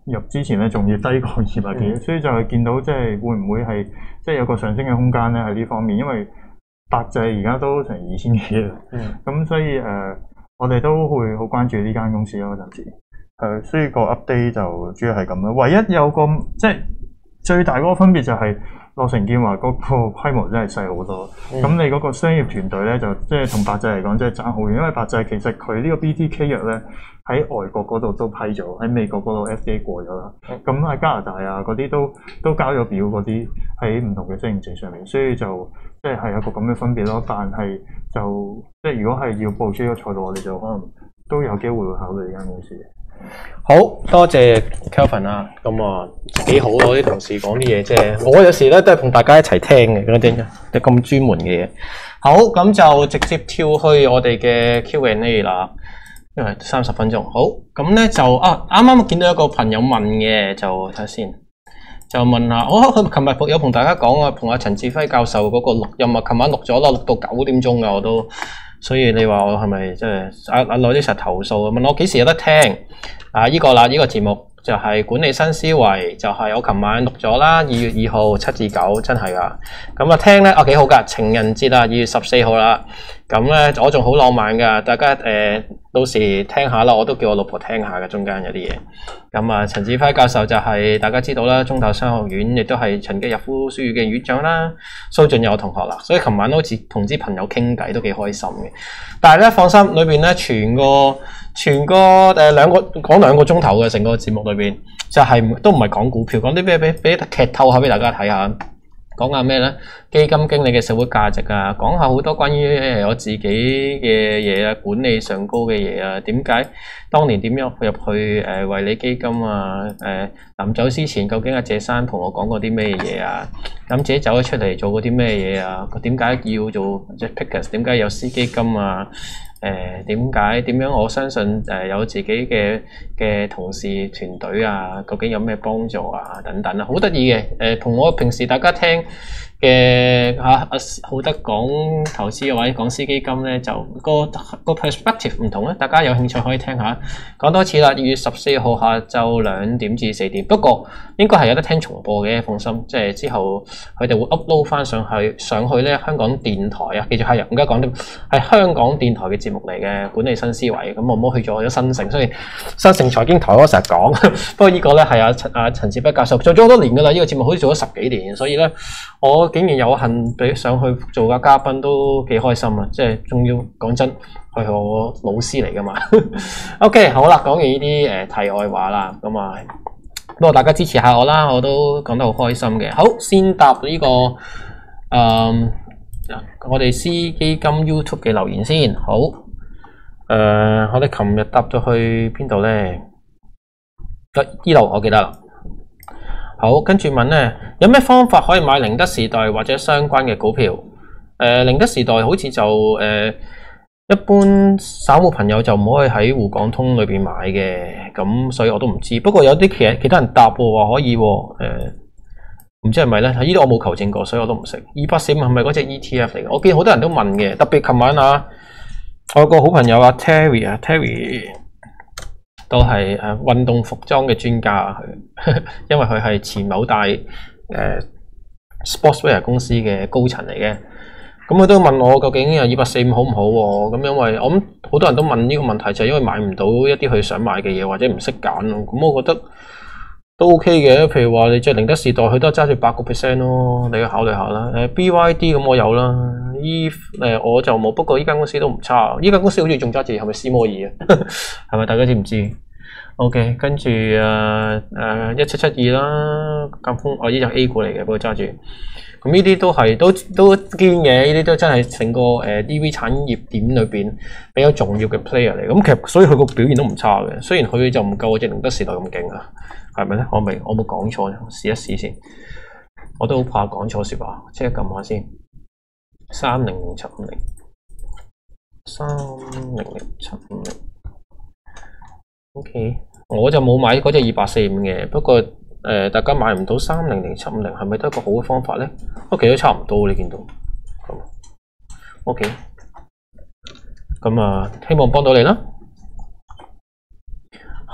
S3: 入之前咧，仲要低過二百幾，
S1: 嗯、
S3: 所以就係見到即係會唔會係即係有個上升嘅空間咧喺呢方面，因為百濟而家都成二千幾啦，咁、嗯、所以誒、呃、我哋都會好關注呢間公司咯，暫時誒，所以個 update 就主要係咁啦。唯一有個即係最大嗰個分別就係、是。樂成建華嗰個規模真係細好多，咁、嗯、你嗰個商業團隊咧就即係同百濟嚟講，即係爭好遠。因為百濟其實佢呢個 B T K 藥咧喺外國嗰度都批咗，喺美國嗰度 F D A 過咗啦。咁喺、嗯、加拿大啊嗰啲都都交咗表嗰啲喺唔同嘅適應症上面，所以就即係係有個咁嘅分別咯。但係就即係如果係要報出呢個賽道，我哋就可能都有機會會考慮呢間公司。
S1: 好多謝 Kelvin 啊，咁啊幾好咯，啲同事講啲嘢即係，我有時咧都係同大家一齊聽嘅嗰啲，啲咁專門嘅嘢。好，咁就直接跳去我哋嘅 Q and A 啦，因為三十分鐘。好，咁咧就啊，啱啱見到一個朋友問嘅，就睇下先，就問下，我佢琴日有同大家講啊，同阿陳志輝教授嗰個錄音啊，琴晚錄咗啦，錄到九點鐘噶我都。所以你話我係咪即係阿阿女啲實投訴啊？問我幾時有得聽啊？依、這個啦，呢、這個節目就係管理新思維，就係、是、我琴晚錄咗啦，二月二號七至九，真係噶。咁啊聽咧啊幾好噶，情人節啊，二月十四號啦。咁咧我仲好浪漫噶，大家誒、呃、到時聽下啦，我都叫我老婆聽下嘅，中間有啲嘢。咁啊，陳志輝教授就係、是、大家知道啦，中大商學院亦都係陳記逸夫書院嘅院長啦。蘇俊有同學啦，所以琴晚都好似同啲朋友傾偈，都幾開心嘅。但係咧放心，裏邊咧全個全個誒兩個講兩個鐘頭嘅成個節目裏邊，就係、是、都唔係講股票，講啲咩俾俾劇透下俾大家睇下。講下咩咧？基金經理嘅社會價值啊，講下好多關於誒我自己嘅嘢啊，管理上高嘅嘢啊，點解當年點樣入去誒惠理基金啊？誒、呃、臨走之前，究竟阿謝生同我講過啲咩嘢啊？咁自己走咗出嚟做過啲咩嘢啊？點解要做即係 Pickers？點解有私基金啊？誒點解點樣？我相信誒、呃、有自己嘅嘅同事團隊啊，究竟有咩幫助啊？等等啊，好得意嘅誒，同、呃、我平時大家聽嘅嚇阿浩德講投資嘅或者講私基金咧，就個個 perspective 唔同咧。大家有興趣可以聽下。講多次啦，二月十四號下晝兩點至四點。不過應該係有得聽重播嘅，放心。即係之後佢哋會 upload 翻上去上去咧香港電台啊，記住係啊，而家講啲係香港電台嘅節目嚟嘅管理新思維。咁我唔好去咗咗新城，所以新城財經台我成日講。不過呢個咧係阿陳阿陳志輝教授做咗好多年㗎啦，呢、這個節目好似做咗十幾年，所以咧我竟然有幸俾上去做個嘉賓都幾開心啊！即係仲要講真，佢係我老師嚟噶嘛。OK， 好啦，講完呢啲誒題外話啦，咁啊，不過大家支持下我啦，我都講得好開心嘅。好，先答呢、這個誒、嗯，我哋私基金 YouTube 嘅留言先。好，誒、呃，我哋琴日答咗去邊度咧？呢度我記得啦。好，跟住問咧，有咩方法可以買寧德時代或者相關嘅股票？誒、呃，寧德時代好似就誒、呃，一般散戶朋友就唔可以喺滬港通裏邊買嘅，咁所以我都唔知。不過有啲其實其他人答喎，話可以喎，誒、呃，唔知係咪咧？呢度我冇求證過，所以我都唔識。二八四五係咪嗰隻 E T F 嚟嘅？我見好多人都問嘅，特別琴晚啊，我有個好朋友啊 Terry 啊 Terry。都係誒運動服裝嘅專家啊，佢因為佢係前某大誒、呃、sportswear 公司嘅高層嚟嘅，咁佢都問我究竟啊二八四五好唔好喎？咁因為我諗好多人都問呢個問題，就係因為買唔到一啲佢想買嘅嘢，或者唔識揀咯。咁我覺得都 OK 嘅，譬如話你着寧德時代，佢都揸住八個 percent 咯，你要考慮下啦。誒 B Y D 咁我有啦，依誒我就冇，不過依間公司都唔差。依間公司好似仲揸住係咪斯摩爾啊？係咪大家知唔知 ？OK， 跟住誒誒一七七二啦，贛鋒哦依隻 A 股嚟嘅，不過揸住。咁呢啲都係都都堅嘅，呢啲都真係成個誒 D V 產業鏈裏邊比較重要嘅 player 嚟。咁其實所以佢個表現都唔差嘅，雖然佢就唔夠我隻寧德時代咁勁啊。係咪咧？我未，我冇講錯，試一試先。我都好怕講錯說話，即刻撳下先。三零零七五零，三零零七五零。OK， 我就冇買嗰隻二八四五嘅，不過誒、呃，大家買唔到三零零七五零，係咪都係一個好嘅方法咧？屋企都差唔多，你見到。OK，咁啊，希望幫到你啦。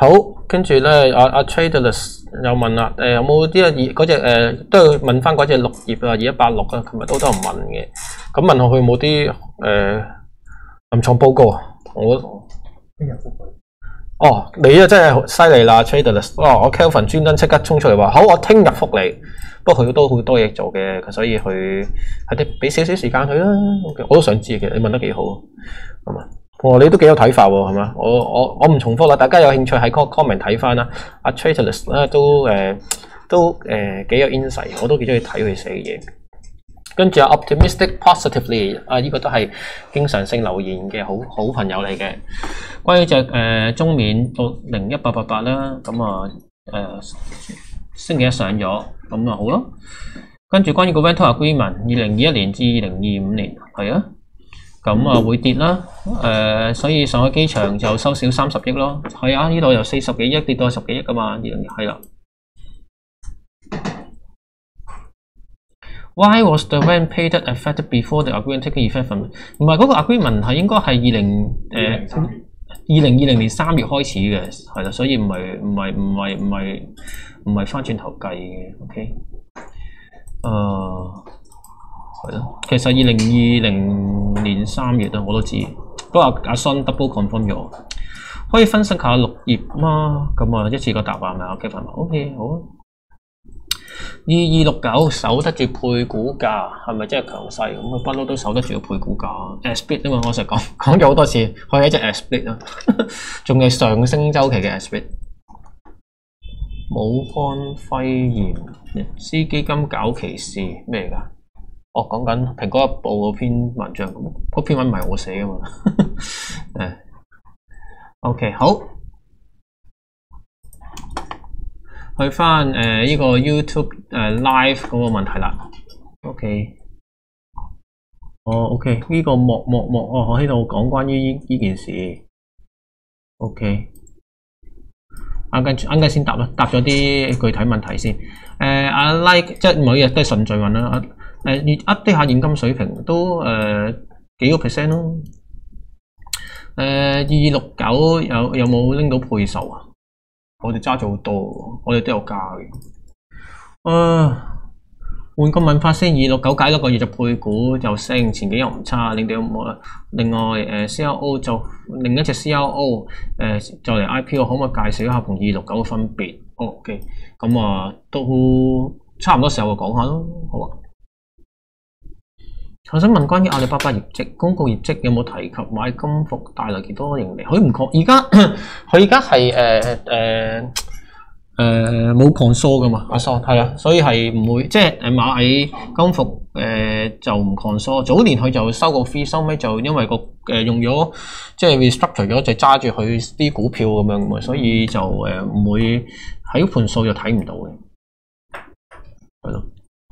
S1: 好，跟住咧，阿阿 Traderless 又問啦，誒有冇啲啊嗰隻誒都係問翻嗰隻綠葉啊，二一八六啊，琴日都多人問嘅。咁問下佢冇啲誒臨床報告啊？我邊日復佢？哦，你啊真係犀利啦 ，Traderless！哇，我 Kelvin 專登即刻衝出嚟話，好，我聽日復你。不過佢都好多嘢做嘅，所以佢係啲俾少少時間佢啦。OK，我都想知，其實你問得幾好，係嘛？哦，你都幾有睇法喎，係嘛？我我我唔重複啦，大家有興趣喺 comment 睇翻啦。阿 Traderless 咧都誒、呃、都誒、呃、幾有 insight，我都幾中意睇佢寫嘅嘢。跟住啊 ，optimistic positively 啊，呢、這個都係經常性留言嘅好好朋友嚟嘅。關於隻誒中免到零一八八八啦，咁啊誒星期一上咗，咁啊好咯。跟住關於個 rental agreement，二零二一年至二零二五年係啊。咁啊會跌啦，誒、呃，所以上海機場就收少三十億咯。係啊，呢度由四十幾億跌到十幾億噶嘛，係啦。Why was the rent paid affected before the agreement take effect？ 唔係嗰個 agreement 係應該係二零誒二零二零年三月開始嘅，係啦，所以唔係唔係唔係唔係唔係翻轉頭計嘅。OK，誒、uh。係咯，其實二零二零年三月啊，我都知。不過阿阿 Son double confirm 咗，可以分析下綠葉嗎？咁啊，一次過答案咪 OK 份 OK 好啊。二二六九守得住配股價，係咪真係強勢？咁啊，不嬲都守得住個配股價。S-split 啊嘛，我成日講講咗好多次，佢係一隻 S-split 啊，仲係上升週期嘅 S-split。武漢肺炎，私基金搞歧視咩㗎？我講緊蘋果日報嗰篇文章，嗰篇文唔係我寫噶嘛。誒，OK 好，去翻誒呢個 YouTube 誒、呃、Live 嗰個問題啦。OK，哦 OK 呢個莫莫莫哦，我喺度講關於呢件事。OK，啱跟啱跟先答啦，答咗啲具體問題先。誒、呃，阿 Like 即係每日都係順序問啦。誒，越 update 下現金水平都誒、呃、幾個 percent 咯。誒、呃，二二六九有有冇拎到配售啊？我哋揸咗好多，我哋都有加嘅。誒、呃，換個問法先，二六九解咗個月就配股就升，前幾日唔差，另外另外誒 C L O 就另一隻 C L O 誒、呃、就嚟 I P O， 可唔可以介紹一下同二六九嘅分別？哦，OK，咁啊都差唔多時候就講下咯，好啊。我想問關於阿里巴巴業績公告業績有冇提及買金服帶來幾多盈利？佢唔擴，而家佢而家係誒誒誒冇擴縮噶嘛？阿疏係啊，所以係唔會即係誒螞蟻金服誒、呃、就唔擴縮。早年佢就收個 fee， 收尾就因為個誒、呃、用咗即係 restructure 咗，就揸住佢啲股票咁樣，所以就誒唔、呃、會喺盤數就睇唔到嘅，係咯。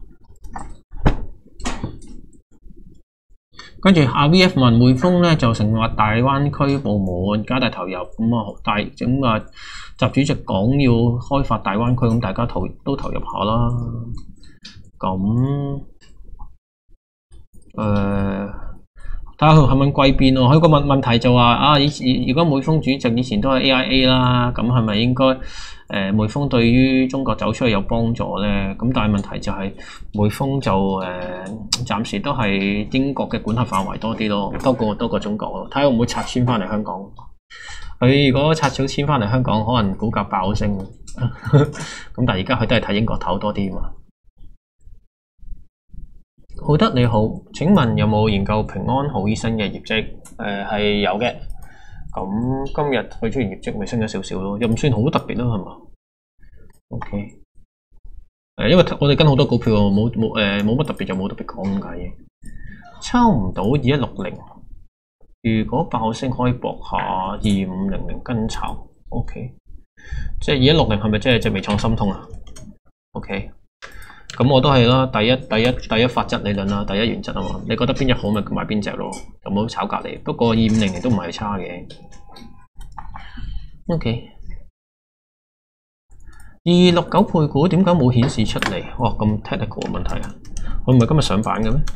S1: 跟住阿 V F 問匯豐咧就成立大灣區部門，加大投入咁啊，大咁啊，習主席講要開發大灣區，咁大家投都投入下啦。咁誒，睇下佢係咪貴變咯？佢個問問題就話啊，以前如果匯豐主席以前都係 A I A 啦，咁係咪應該？誒匯豐對於中國走出去有幫助咧，咁但係問題就係匯豐就誒、呃、暫時都係英國嘅管轄範圍多啲咯，多過多過中國咯。睇下會唔會拆遷翻嚟香港？佢如果拆咗遷翻嚟香港，可能股價爆升。咁但係而家佢都係睇英國頭多啲嘛。好得你好，請問有冇研究平安好醫生嘅業績？誒、呃、係有嘅。咁今日佢出現業績咪升咗少少咯，又唔算好特別咯，係嘛 ？OK，誒、呃，因為我哋跟好多股票，冇冇誒冇乜特別就冇特別講咁解嘅。抽唔到二一六零，如果爆升可以搏下二五零零跟炒 ，OK， 即係二一六零係咪即係隻微創心通啊 ？OK， 咁我都係啦，第一第一第一法則理論啦，第一原則啊嘛，你覺得邊隻好咪買邊隻咯，就冇炒隔離。不過二五零零都唔係差嘅。OK， 二六九配股點解冇顯示出嚟？哇，咁 technical 嘅問題啊！佢唔係今日上版嘅咩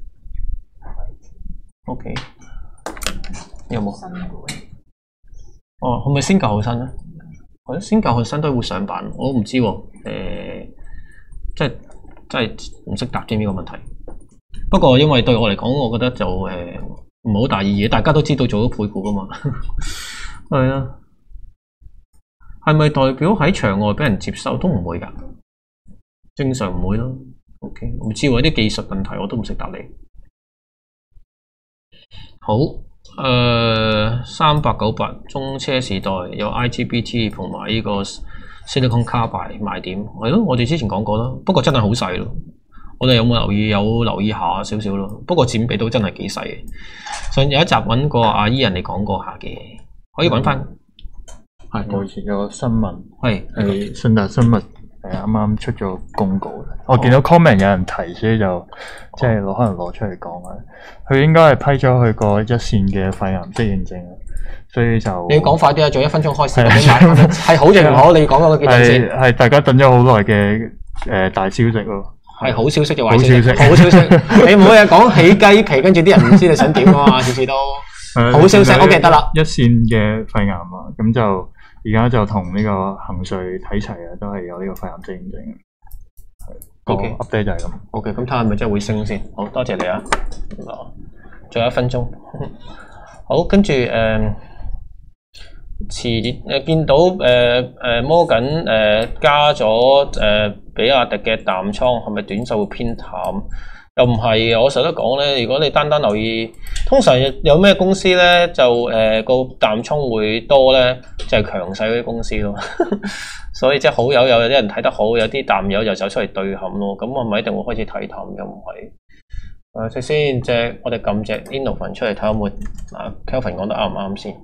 S1: ？OK， 有冇？哦，係咪先舊後新咧？ 或者先教學生都會上版，我唔知喎。誒、呃，即係真係唔識答添呢個問題。不過因為對我嚟講，我覺得就誒唔係好大意義，大家都知道做咗配股噶嘛。係啊，係咪代表喺場外俾人接收都唔會㗎？正常唔會咯。OK， 唔知喎，啲技術問題我都唔識答你。好，誒三百九八中車時代有 I G B T 同埋呢個 Silicon Carbide 賣點，係咯，我哋之前講過啦。不過真係好細咯。我哋有冇留意？有留意下少少咯。不過佔比都真係幾細嘅。上有一集揾過阿伊人嚟講過下嘅，可以揾翻。係、嗯，
S3: 我以前有個新聞
S1: 係
S3: 係信達生物誒啱啱出咗公告，我見到 comment 有人提，所以就即係攞可能攞出嚟講啊。佢應該係批咗佢個一線嘅肺癌即認證啊，所以就
S1: 你要講快啲啊！仲有一分鐘開始，係好定唔好？你講嗰個幾陣先？
S3: 係大家等咗好耐嘅誒大消息咯。
S1: 係好消息就壞消息，好消息。你唔好嘢講起雞皮，跟住啲人唔知你想點啊嘛，次次都好消息。OK 得啦，
S3: 一線嘅肺癌啊，咁就而家就同呢個恒瑞睇齊啊，都係有呢個肺癌即認證。
S1: OK
S3: update 就係咁。
S1: OK， 咁睇下係咪真係會升先。好多謝你啊！仲有一分鐘。好，跟住誒。遲誒見到誒誒摩根誒加咗誒、呃、比亞迪嘅淡倉，係咪短線會偏淡？又唔係，我成日都講咧，如果你單單留意，通常有咩公司咧就誒個、呃、淡倉會多咧，就係、是、強勢嗰啲公司咯。所以即係好友有啲人睇得好，有啲淡友就走出嚟對冚咯。咁我咪一定會開始睇淡，又唔係。誒，首先隻我哋撳隻 Innovent 出嚟睇下有冇啊 Kelvin 講得啱唔啱先。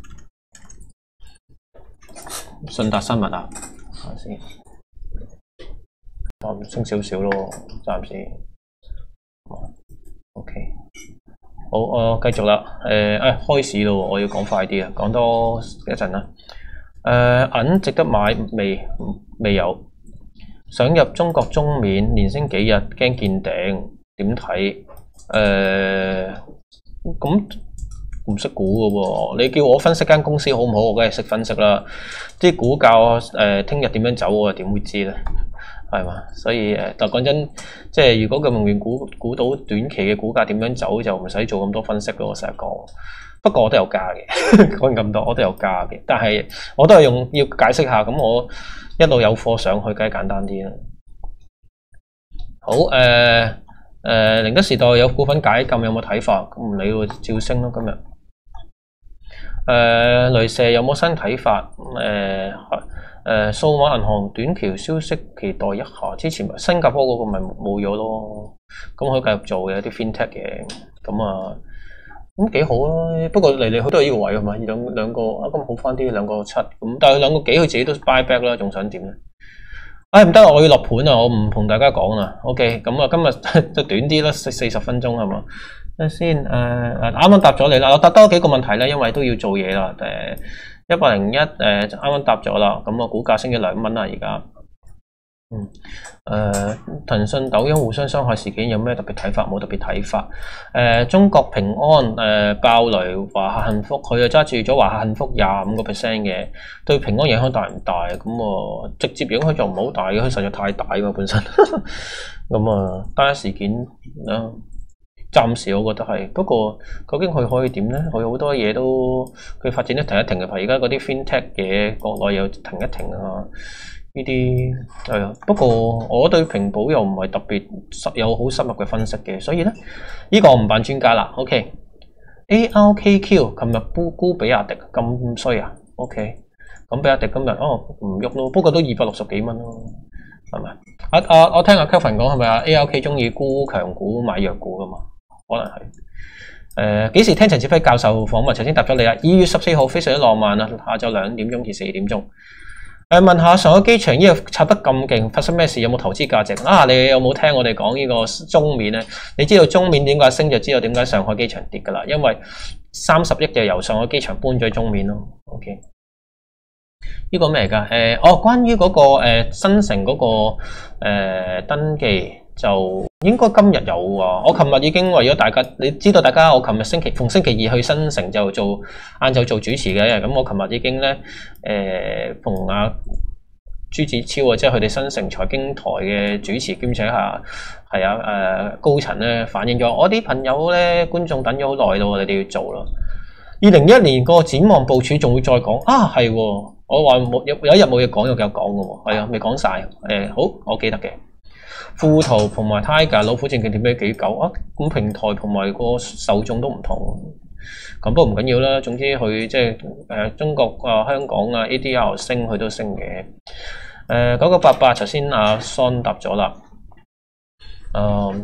S1: 信達生物啊，睇下先，我升少少咯，暫時。OK， 好，我繼續啦。誒、呃，誒、哎，開市咯，我要講快啲啊，講多一陣啦。誒、呃，銀值得買未？未有。想入中國中免，連升幾日，驚見頂，點睇？誒、呃，咁。唔識估嘅喎，你叫我分析間公司好唔好？我梗係識分析啦。啲股價誒聽日點樣走，我又點會知咧？係嘛？所以誒，但講真，即係如果佢永遠估估到短期嘅股價點樣走，就唔使做咁多分析咯。我成日講，不過我都有加嘅，講完咁多，我都有加嘅。但係我都係用要解釋下，咁我一路有貨上去，梗係簡單啲啦。好誒誒，寧德時代有股份解禁，有冇睇法？咁唔理喎，照升咯今日。誒、呃，雷射有冇新睇法？誒、呃、誒，數碼銀行短期消息期待一下。之前新加坡嗰個咪冇咗咯，咁可以繼續做嘅有啲 FinTech 嘅，咁啊，咁幾好啊。不過嚟嚟去都係呢個位啊嘛，兩兩個啊，咁好翻啲，兩個七咁，但係兩個幾佢自己都 buy back 啦，仲想點咧？唉，唔得啦，我要落盤啊，我唔同大家講啦。OK，咁啊，今日就短啲啦，四四十分鐘係嘛？等先，誒誒，啱啱答咗你啦，我答多幾個問題咧，因為都要做嘢啦。誒，一百零一誒，啱啱答咗啦，咁啊，股價升咗兩蚊啦，而家。嗯，誒、呃，騰訊、抖音互相傷害事件有咩特別睇法？冇特別睇法。誒、呃，中國平安誒、呃、爆雷，華夏幸福佢就揸住咗華夏幸福廿五個 percent 嘅，對平安影響大唔大？咁啊，直接影響就唔好大嘅，佢實在太大㗎本身。咁啊，單一事件啦。暫時我覺得係，不過究竟佢可以點咧？佢好多嘢都佢發展得停一停嘅，譬如而家嗰啲 FinTech 嘅國內又停一停啊，呢啲係啊。不過我對平保又唔係特別有好深入嘅分析嘅，所以咧呢、呢個我唔扮專家啦。OK，A R K Q 琴日沽沽比亞迪咁衰啊。OK，咁比亞迪今日哦唔喐咯，不過都二百六十幾蚊咯，係咪？啊啊！我聽阿 Kevin 講係咪啊 A R K 中意沽強股買弱股噶嘛？可能係，誒、呃，幾時聽陳志輝教授訪問？頭先答咗你啦，二月十四號非常之浪漫啊，下晝兩點鐘至四點鐘。誒、呃，問下上海機場呢個拆得咁勁，發生咩事？有冇投資價值？啊，你有冇聽我哋講呢個中免咧？你知道中免點解升，就知道點解上海機場跌噶啦，因為三十億就由上海機場搬咗去中免咯。OK，呢個咩嚟噶？誒、呃，哦，關於嗰、那個誒、呃、新城嗰、那個誒、呃、登記就。 應該今日有啊！我琴日已經為咗大家，你知道大家我琴日星期逢星期二去新城就做晏晝做主持嘅，咁我琴日已經咧誒同阿朱子超啊，即係佢哋新城財經台嘅主持兼且下係啊誒、呃、高層咧反映咗，我啲朋友咧觀眾等咗好耐咯，你哋要做咯。二零一一年個展望部署仲會再講啊，係喎，我話冇有有一日冇嘢講，有繼續講嘅喎，係啊，未講晒誒，好，我記得嘅。富途同埋 Tiger 老虎證券點樣幾久啊？咁平台同埋個受眾都唔同，咁不過唔緊要啦。總之佢即係誒中國啊、香港啊 A D R 升，佢都升嘅。誒九九八八頭先阿 Son 答咗啦。誒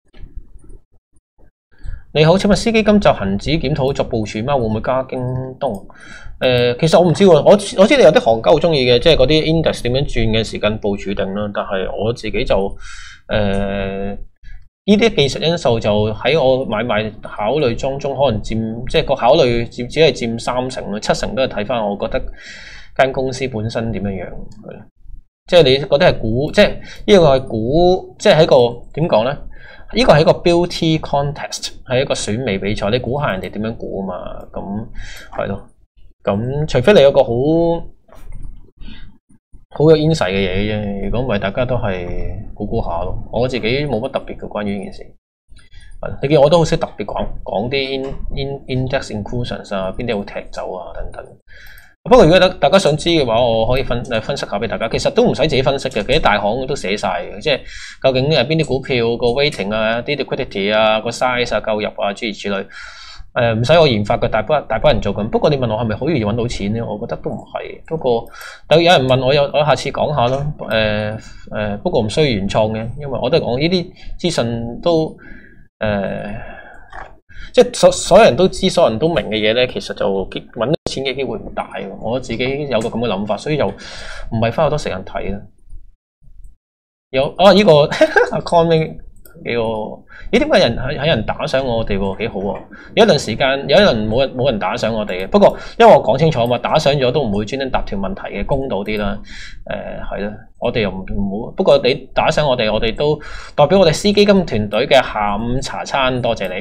S1: 你好，請問司基金就恒指檢討作部署嗎？會唔會加京東？誒、呃，其實我唔知喎，我我知你有啲行家好中意嘅，即係嗰啲 index 點樣轉嘅時間部署定啦。但係我自己就誒呢啲技術因素就喺我買賣考慮當中，可能佔即係個考慮只只係佔三成咯，七成都係睇翻我覺得間公司本身點樣樣係。即係你覺得係估，即係呢個係估，即係喺個點講咧？呢個係一個 beauty contest， 係一個選美比賽，你估下人哋點樣估啊嘛？咁係咯，咁除非你有個好好有 insight 嘅嘢啫，如果唔係，大家都係估估下咯。我自己冇乜特別嘅關於呢件事。你見我都好識特別講講啲 in in index inclusions 啊，邊啲會踢走啊等等。不過如果大家想知嘅話，我可以分誒分析下俾大家。其實都唔使自己分析嘅，幾啲大行都寫晒嘅，即係究竟誒邊啲股票個 weighting 啊、啲 liquidity 啊、個 size 啊、購入啊諸如此類。誒唔使我研發嘅，大班大班人做緊。不過你問我係咪好容易揾到錢咧？我覺得都唔係。不過有有人問我，有我下次講下咯。誒、呃、誒、呃，不過唔需要原創嘅，因為我都係講呢啲資訊都誒。呃即係所所有人都知，所有人都明嘅嘢咧，其實就揾到錢嘅機會唔大。我自己有個咁嘅諗法，所以就唔係花好多時間睇啦。有啊，呢、這個阿 Con 幾個，咦？點解人喺喺人打賞我哋喎？幾好喎！有一段時間，有一輪冇人冇人打賞我哋嘅。不過因為我講清楚啊嘛，打賞咗都唔會專登答條問題嘅，公道啲啦。誒係啦，我哋又唔唔好。不過你打賞我哋，我哋都代表我哋司基金團隊嘅下午茶餐，多謝你。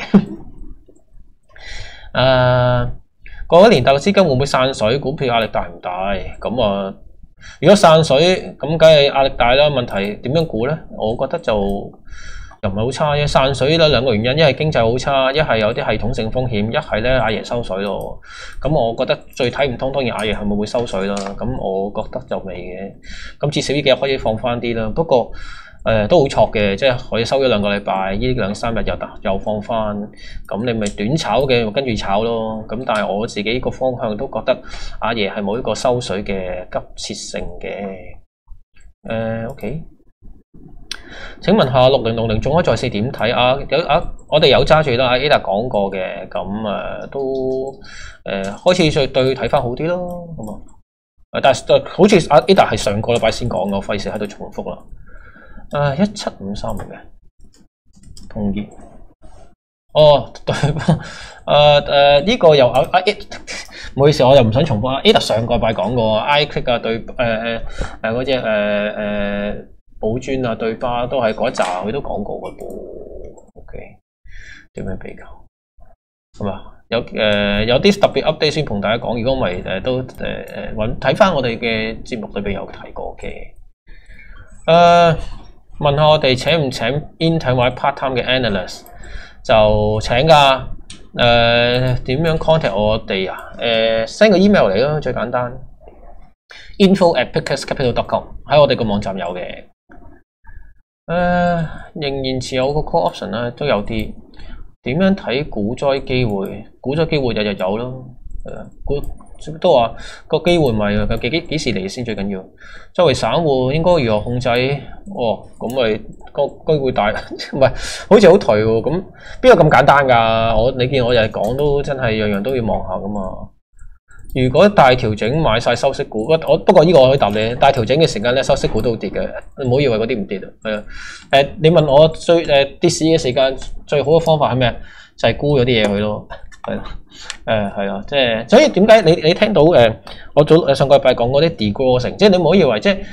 S1: 誒、uh, 過咗年大個資金會唔會散水？股票壓力大唔大？咁啊，如果散水咁，梗係壓力大啦。問題點樣估咧？我覺得就又唔係好差啫。散水啦，兩個原因，一係經濟好差，一係有啲系統性風險，一係咧阿爺收水咯。咁我覺得最睇唔通，當然阿爺係咪會收水啦？咁我覺得就未嘅。咁至少呢幾日可以放翻啲啦。不過誒、呃、都好錯嘅，即係可以收咗兩個禮拜，呢兩三日又又放翻，咁你咪短炒嘅跟住炒咯。咁但係我自己個方向都覺得阿爺係冇一個收水嘅急切性嘅。誒、呃、OK， 請問下六零六零中開在線點睇啊？有啊，我哋有揸住啦，阿 Ada 講過嘅，咁誒、呃、都誒、呃、開始再對睇翻好啲咯，咁啊。誒但係好似阿 Ada 係上個禮拜先講嘅，我費事喺度重複啦。誒一七五三嘅同意。哦，對，誒誒呢個又啊啊，唔好意思，我又唔想重複啊。Ada 上個禮拜講過 iClick 啊對誒誒誒嗰隻誒誒寶尊啊對巴都係嗰一紮，佢都講過嘅噃。OK， 點樣比較？係嘛？有誒、呃、有啲特別 update 先同大家講，如果唔係誒都誒誒揾睇翻我哋嘅節目裏邊有提過嘅。誒、呃。問下我哋請唔請 intern 或者 part time 嘅 analyst 就請㗎。誒、呃、點樣 contact 我哋啊？誒、呃、send 個 email 嚟咯，最簡單。info at picus capital dot com 喺我哋個網站有嘅。誒、呃、仍然持有個 call option 咧，都有啲。點樣睇股災機會？股災機會日日有咯。誒、呃、股。都話個機會咪有幾幾幾時嚟先最緊要。作為散戶應該如何控制？哦，咁咪個機會大，唔係好似好頹喎。咁邊有咁簡單㗎？我你見我日日講都真係樣樣都要望下㗎嘛。如果大調整買晒收息股，我不過呢個我可以答你。大調整嘅時間咧，收息股都會跌嘅，唔好以為嗰啲唔跌啊。係啊，誒你問我最誒跌市嘅時間最好嘅方法係咩？就係、是、沽咗啲嘢佢咯。係啦，誒係啊，即係所以點解你你聽到誒、呃、我早上個禮拜講嗰啲 degrowing，即係你唔好以為即係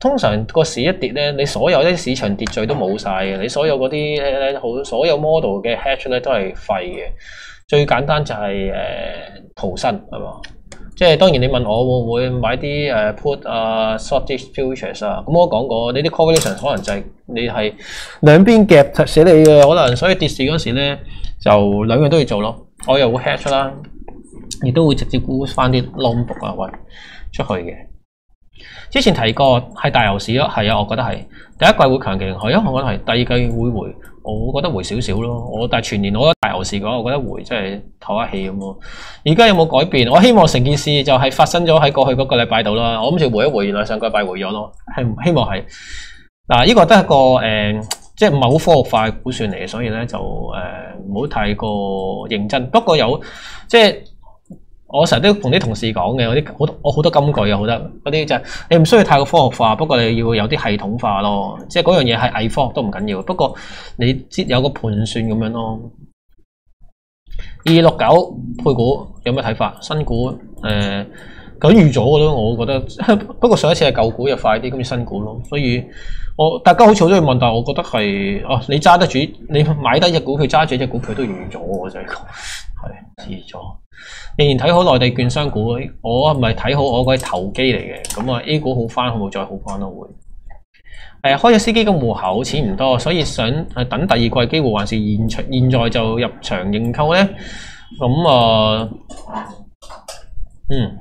S1: 通常個市一跌咧，你所有啲市場秩序都冇晒嘅，你所有嗰啲咧好所有 model 嘅 hedge 咧都係廢嘅。最簡單就係、是、誒、呃、逃生係嘛？即係當然你問我會唔會買啲誒 put 啊 short futures 啊？咁我講過，呢啲 correlation 可能就係你係兩邊夾死你嘅可能，所以跌市嗰時咧就兩樣都要做咯。我又會 hedge 啦，亦都會直接沽翻啲 long book 啊，喂出去嘅。之前提過係大牛市咯，係啊，我覺得係第一季會強勁，係啊，我覺得係第二季會回，我覺得回少少咯。我但係全年我覺得大牛市嘅話，我覺得回真係唞下氣咁咯。而家有冇改變？我希望成件事就係發生咗喺過去嗰個禮拜度啦。我諗住回一回，原來上個禮拜回咗咯，係希望係嗱，呢個都係一個誒、呃，即係唔係好科學化嘅估算嚟嘅，所以咧就誒唔好太過認真。不過有即係。我成日都同啲同事講嘅，嗰啲好多我好多金句啊，好多嗰啲就係你唔需要太過科學化，不過你要有啲系統化咯。即係嗰樣嘢係偽科學都唔緊要，不過你知有個盤算咁樣咯。二六九配股有咩睇法？新股誒咁預咗嘅咯，我覺得。不過上一次係舊股又快啲，咁新股咯。所以我大家好似好多嘢問，但係我覺得係哦，你揸得住，你買得隻股票揸住隻股票都預咗，我就係講係預咗。仍然睇好內地券商股，我唔係睇好我嗰啲投機嚟嘅，咁啊 A 股好翻，會唔會再好翻咯？會誒、呃、開咗司基金戶口，錢唔多，所以想誒等第二季機會，還是現出現在就入場認購咧？咁啊、呃，嗯，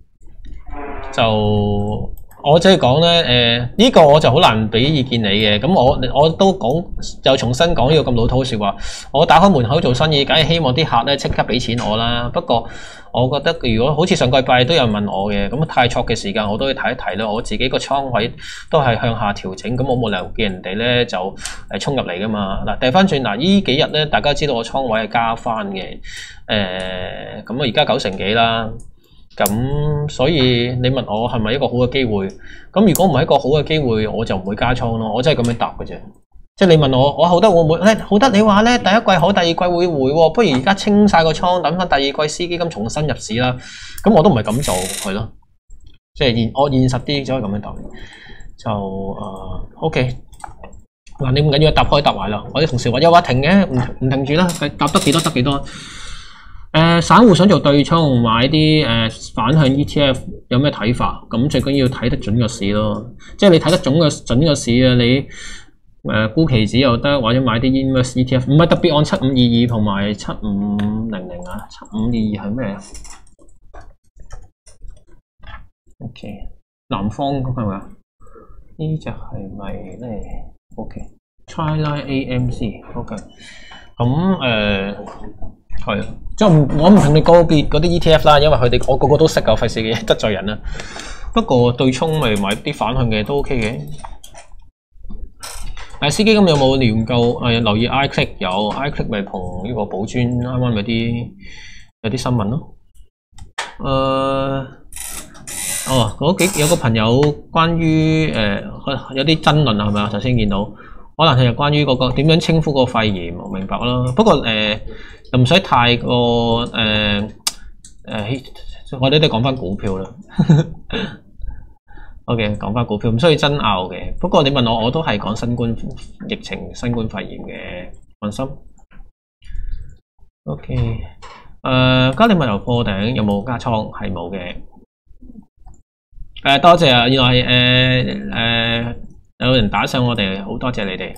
S1: 就。我即係講咧，誒、呃、呢、這個我就好難俾意見你嘅。咁我我都講，就重新講呢個咁老土嘅説話。我打開門口做生意，梗係希望啲客咧即刻俾錢我啦。不過我覺得如果好似上個禮拜都有人問我嘅，咁太錯嘅時間我都要睇一睇啦。我自己個倉位都係向下調整，咁我冇理由叫人哋咧就誒衝入嚟噶嘛。嗱，掉翻轉嗱，呢幾日咧大家知道我倉位係加翻嘅，誒咁啊而家九成幾啦。咁所以你問我係咪一個好嘅機會？咁如果唔係一個好嘅機會，我就唔會加倉咯。我真係咁樣答嘅啫。即係你問我，我好得會唔會？咧好得你話咧，第一季好，第二季會回喎。不如而家清晒個倉，等翻第二季司基金重新入市啦。咁我都唔係咁做，係咯。即係現我現實啲，只可以咁樣答。就誒、呃、OK。嗱，你唔緊要，答開答埋啦。我啲同事話有話停嘅，唔唔停住啦，答得幾多得幾多。誒、呃，散戶想做對沖買啲誒、呃、反向 E T F 有咩睇法？咁最緊要睇得準個市咯，即係你睇得準個準個市啊！你誒沽期指又得，或者買啲 inverse E T F， 唔係特別按七五二二同埋七五零零啊，七五二二係咩啊 ？OK， 南方嗰個係咪啊？呢隻係咪咧 ？OK，China A M C，OK， 咁誒。係，即係我唔同你個別嗰啲 E T F 啦，因為佢哋我個個都識㗎，費事嘅得罪人啦。不過對沖咪買啲反向嘅都 OK 嘅。但係司基金有冇研究誒留意 iClick 有 iClick 咪同呢個寶尊啱啱有啲有啲新聞咯。誒、呃，哦嗰幾有個朋友關於誒、呃、有啲爭論啊，係咪啊？頭先見到可能係關於嗰、那個點樣稱呼個肺炎，我明白啦。不過誒。呃又唔使太過誒誒、呃呃，我哋都講翻股票啦。OK， 講翻股票唔需要爭拗嘅。不過你問我，我都係講新冠疫情、新冠肺炎嘅，放心。OK，誒、呃，嘉里物流破頂有冇加倉？係冇嘅。誒、呃，多謝啊！原來係誒誒有人打賞我哋，好多謝你哋。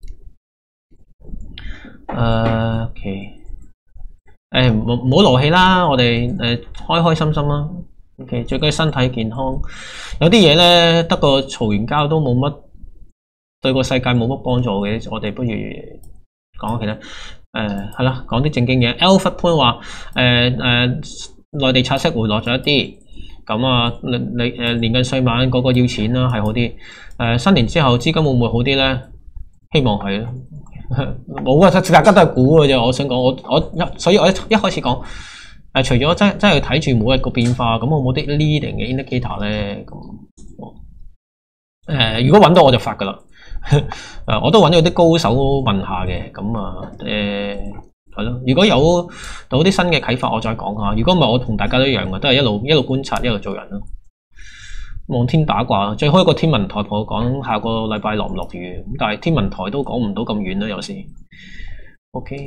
S1: 誒、呃、OK。誒，唔唔好勞氣啦，我哋誒、呃、開開心心啦。OK， 最緊要身體健康。有啲嘢咧，得個嘈完交都冇乜，對個世界冇乜幫助嘅。我哋不如講其他。誒、呃，係啦，講啲正經嘢。Alfred 潘話，誒、呃、誒、呃，內地拆息回落咗一啲。咁啊，你你誒年近歲晚嗰個要錢啦，係好啲。誒、呃，新年之後資金會唔會好啲咧？希望係啦。冇啊，大家都係估嘅啫。我想講，我我一，所以我一一開始講，誒、呃，除咗真真係睇住每日個變化，咁我冇啲 leading 嘅 indicator 咧，咁，誒、呃，如果揾到我就發噶啦，誒、呃，我都揾咗啲高手問下嘅，咁啊，誒、呃，係咯，如果有到啲新嘅啟發，我再講下。如果唔係，我同大家都一樣嘅，都係一路一路觀察，一路做人咯。 望天打卦，最好一個天文台同我講下個禮拜落唔落雨，咁但係天文台都講唔到咁遠啦，有時。OK，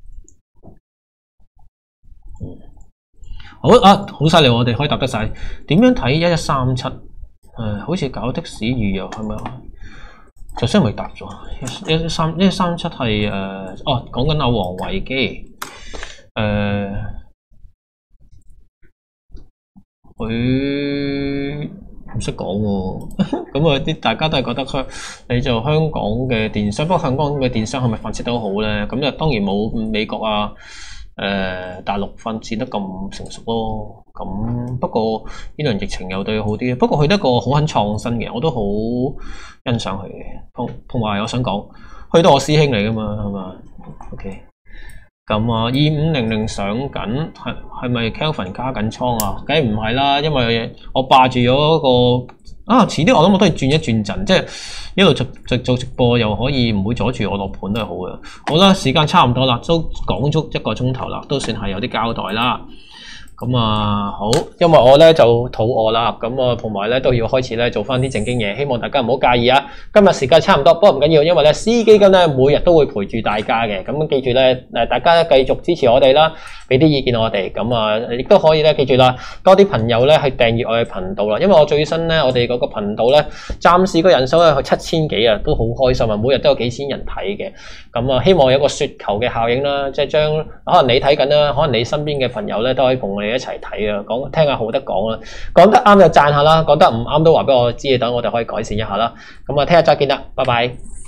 S1: 好啊，好犀利，我哋可以答得晒。點樣睇一一三七？誒，好似搞的士預約係咪啊？就雖然未答咗，一一三一一三七係誒，哦，講緊阿黃維基，誒，佢。唔識講喎，咁啊啲大家都係覺得佢你做香港嘅電商，不過香港嘅電商係咪發展得好咧？咁就當然冇美國啊、誒、呃、大陸發展得咁成熟咯。咁不過呢輪疫情又對佢好啲，不過佢得個好肯創新嘅，我都好欣賞佢嘅。同同埋我想講，佢都我師兄嚟噶嘛，係嘛 ？OK。咁啊，二五零零上緊，係係咪 Kelvin 加緊倉啊？梗係唔係啦，因為我霸住咗個啊，遲啲我諗我都係轉一轉陣，即係一路做做做直播又可以唔會阻住我落盤都係好嘅。好啦，時間差唔多啦，都講足一個鐘頭啦，都算係有啲交代啦。咁啊好，因為我咧就肚餓啦，咁啊同埋咧都要開始咧做翻啲正經嘢，希望大家唔好介意啊。今日時間差唔多，不過唔緊要，因為咧 C 基金咧每日都會陪住大家嘅，咁記住咧誒大家繼續支持我哋啦，俾啲意見我哋，咁啊亦都可以咧記住啦，多啲朋友咧去訂閱我嘅頻道啦，因為我最新咧我哋嗰個頻道咧暫時個人數咧係七千幾啊，都好開心啊，每日都有幾千人睇嘅，咁啊希望有個雪球嘅效應啦，即係將可能你睇緊啦，可能你身邊嘅朋友咧都可以同我哋一齊睇啊，講聽下好得講啦，講得啱就讚下啦，講得唔啱都話俾我知，等我哋可以改善一下啦。咁啊，聽日再見啦，拜拜。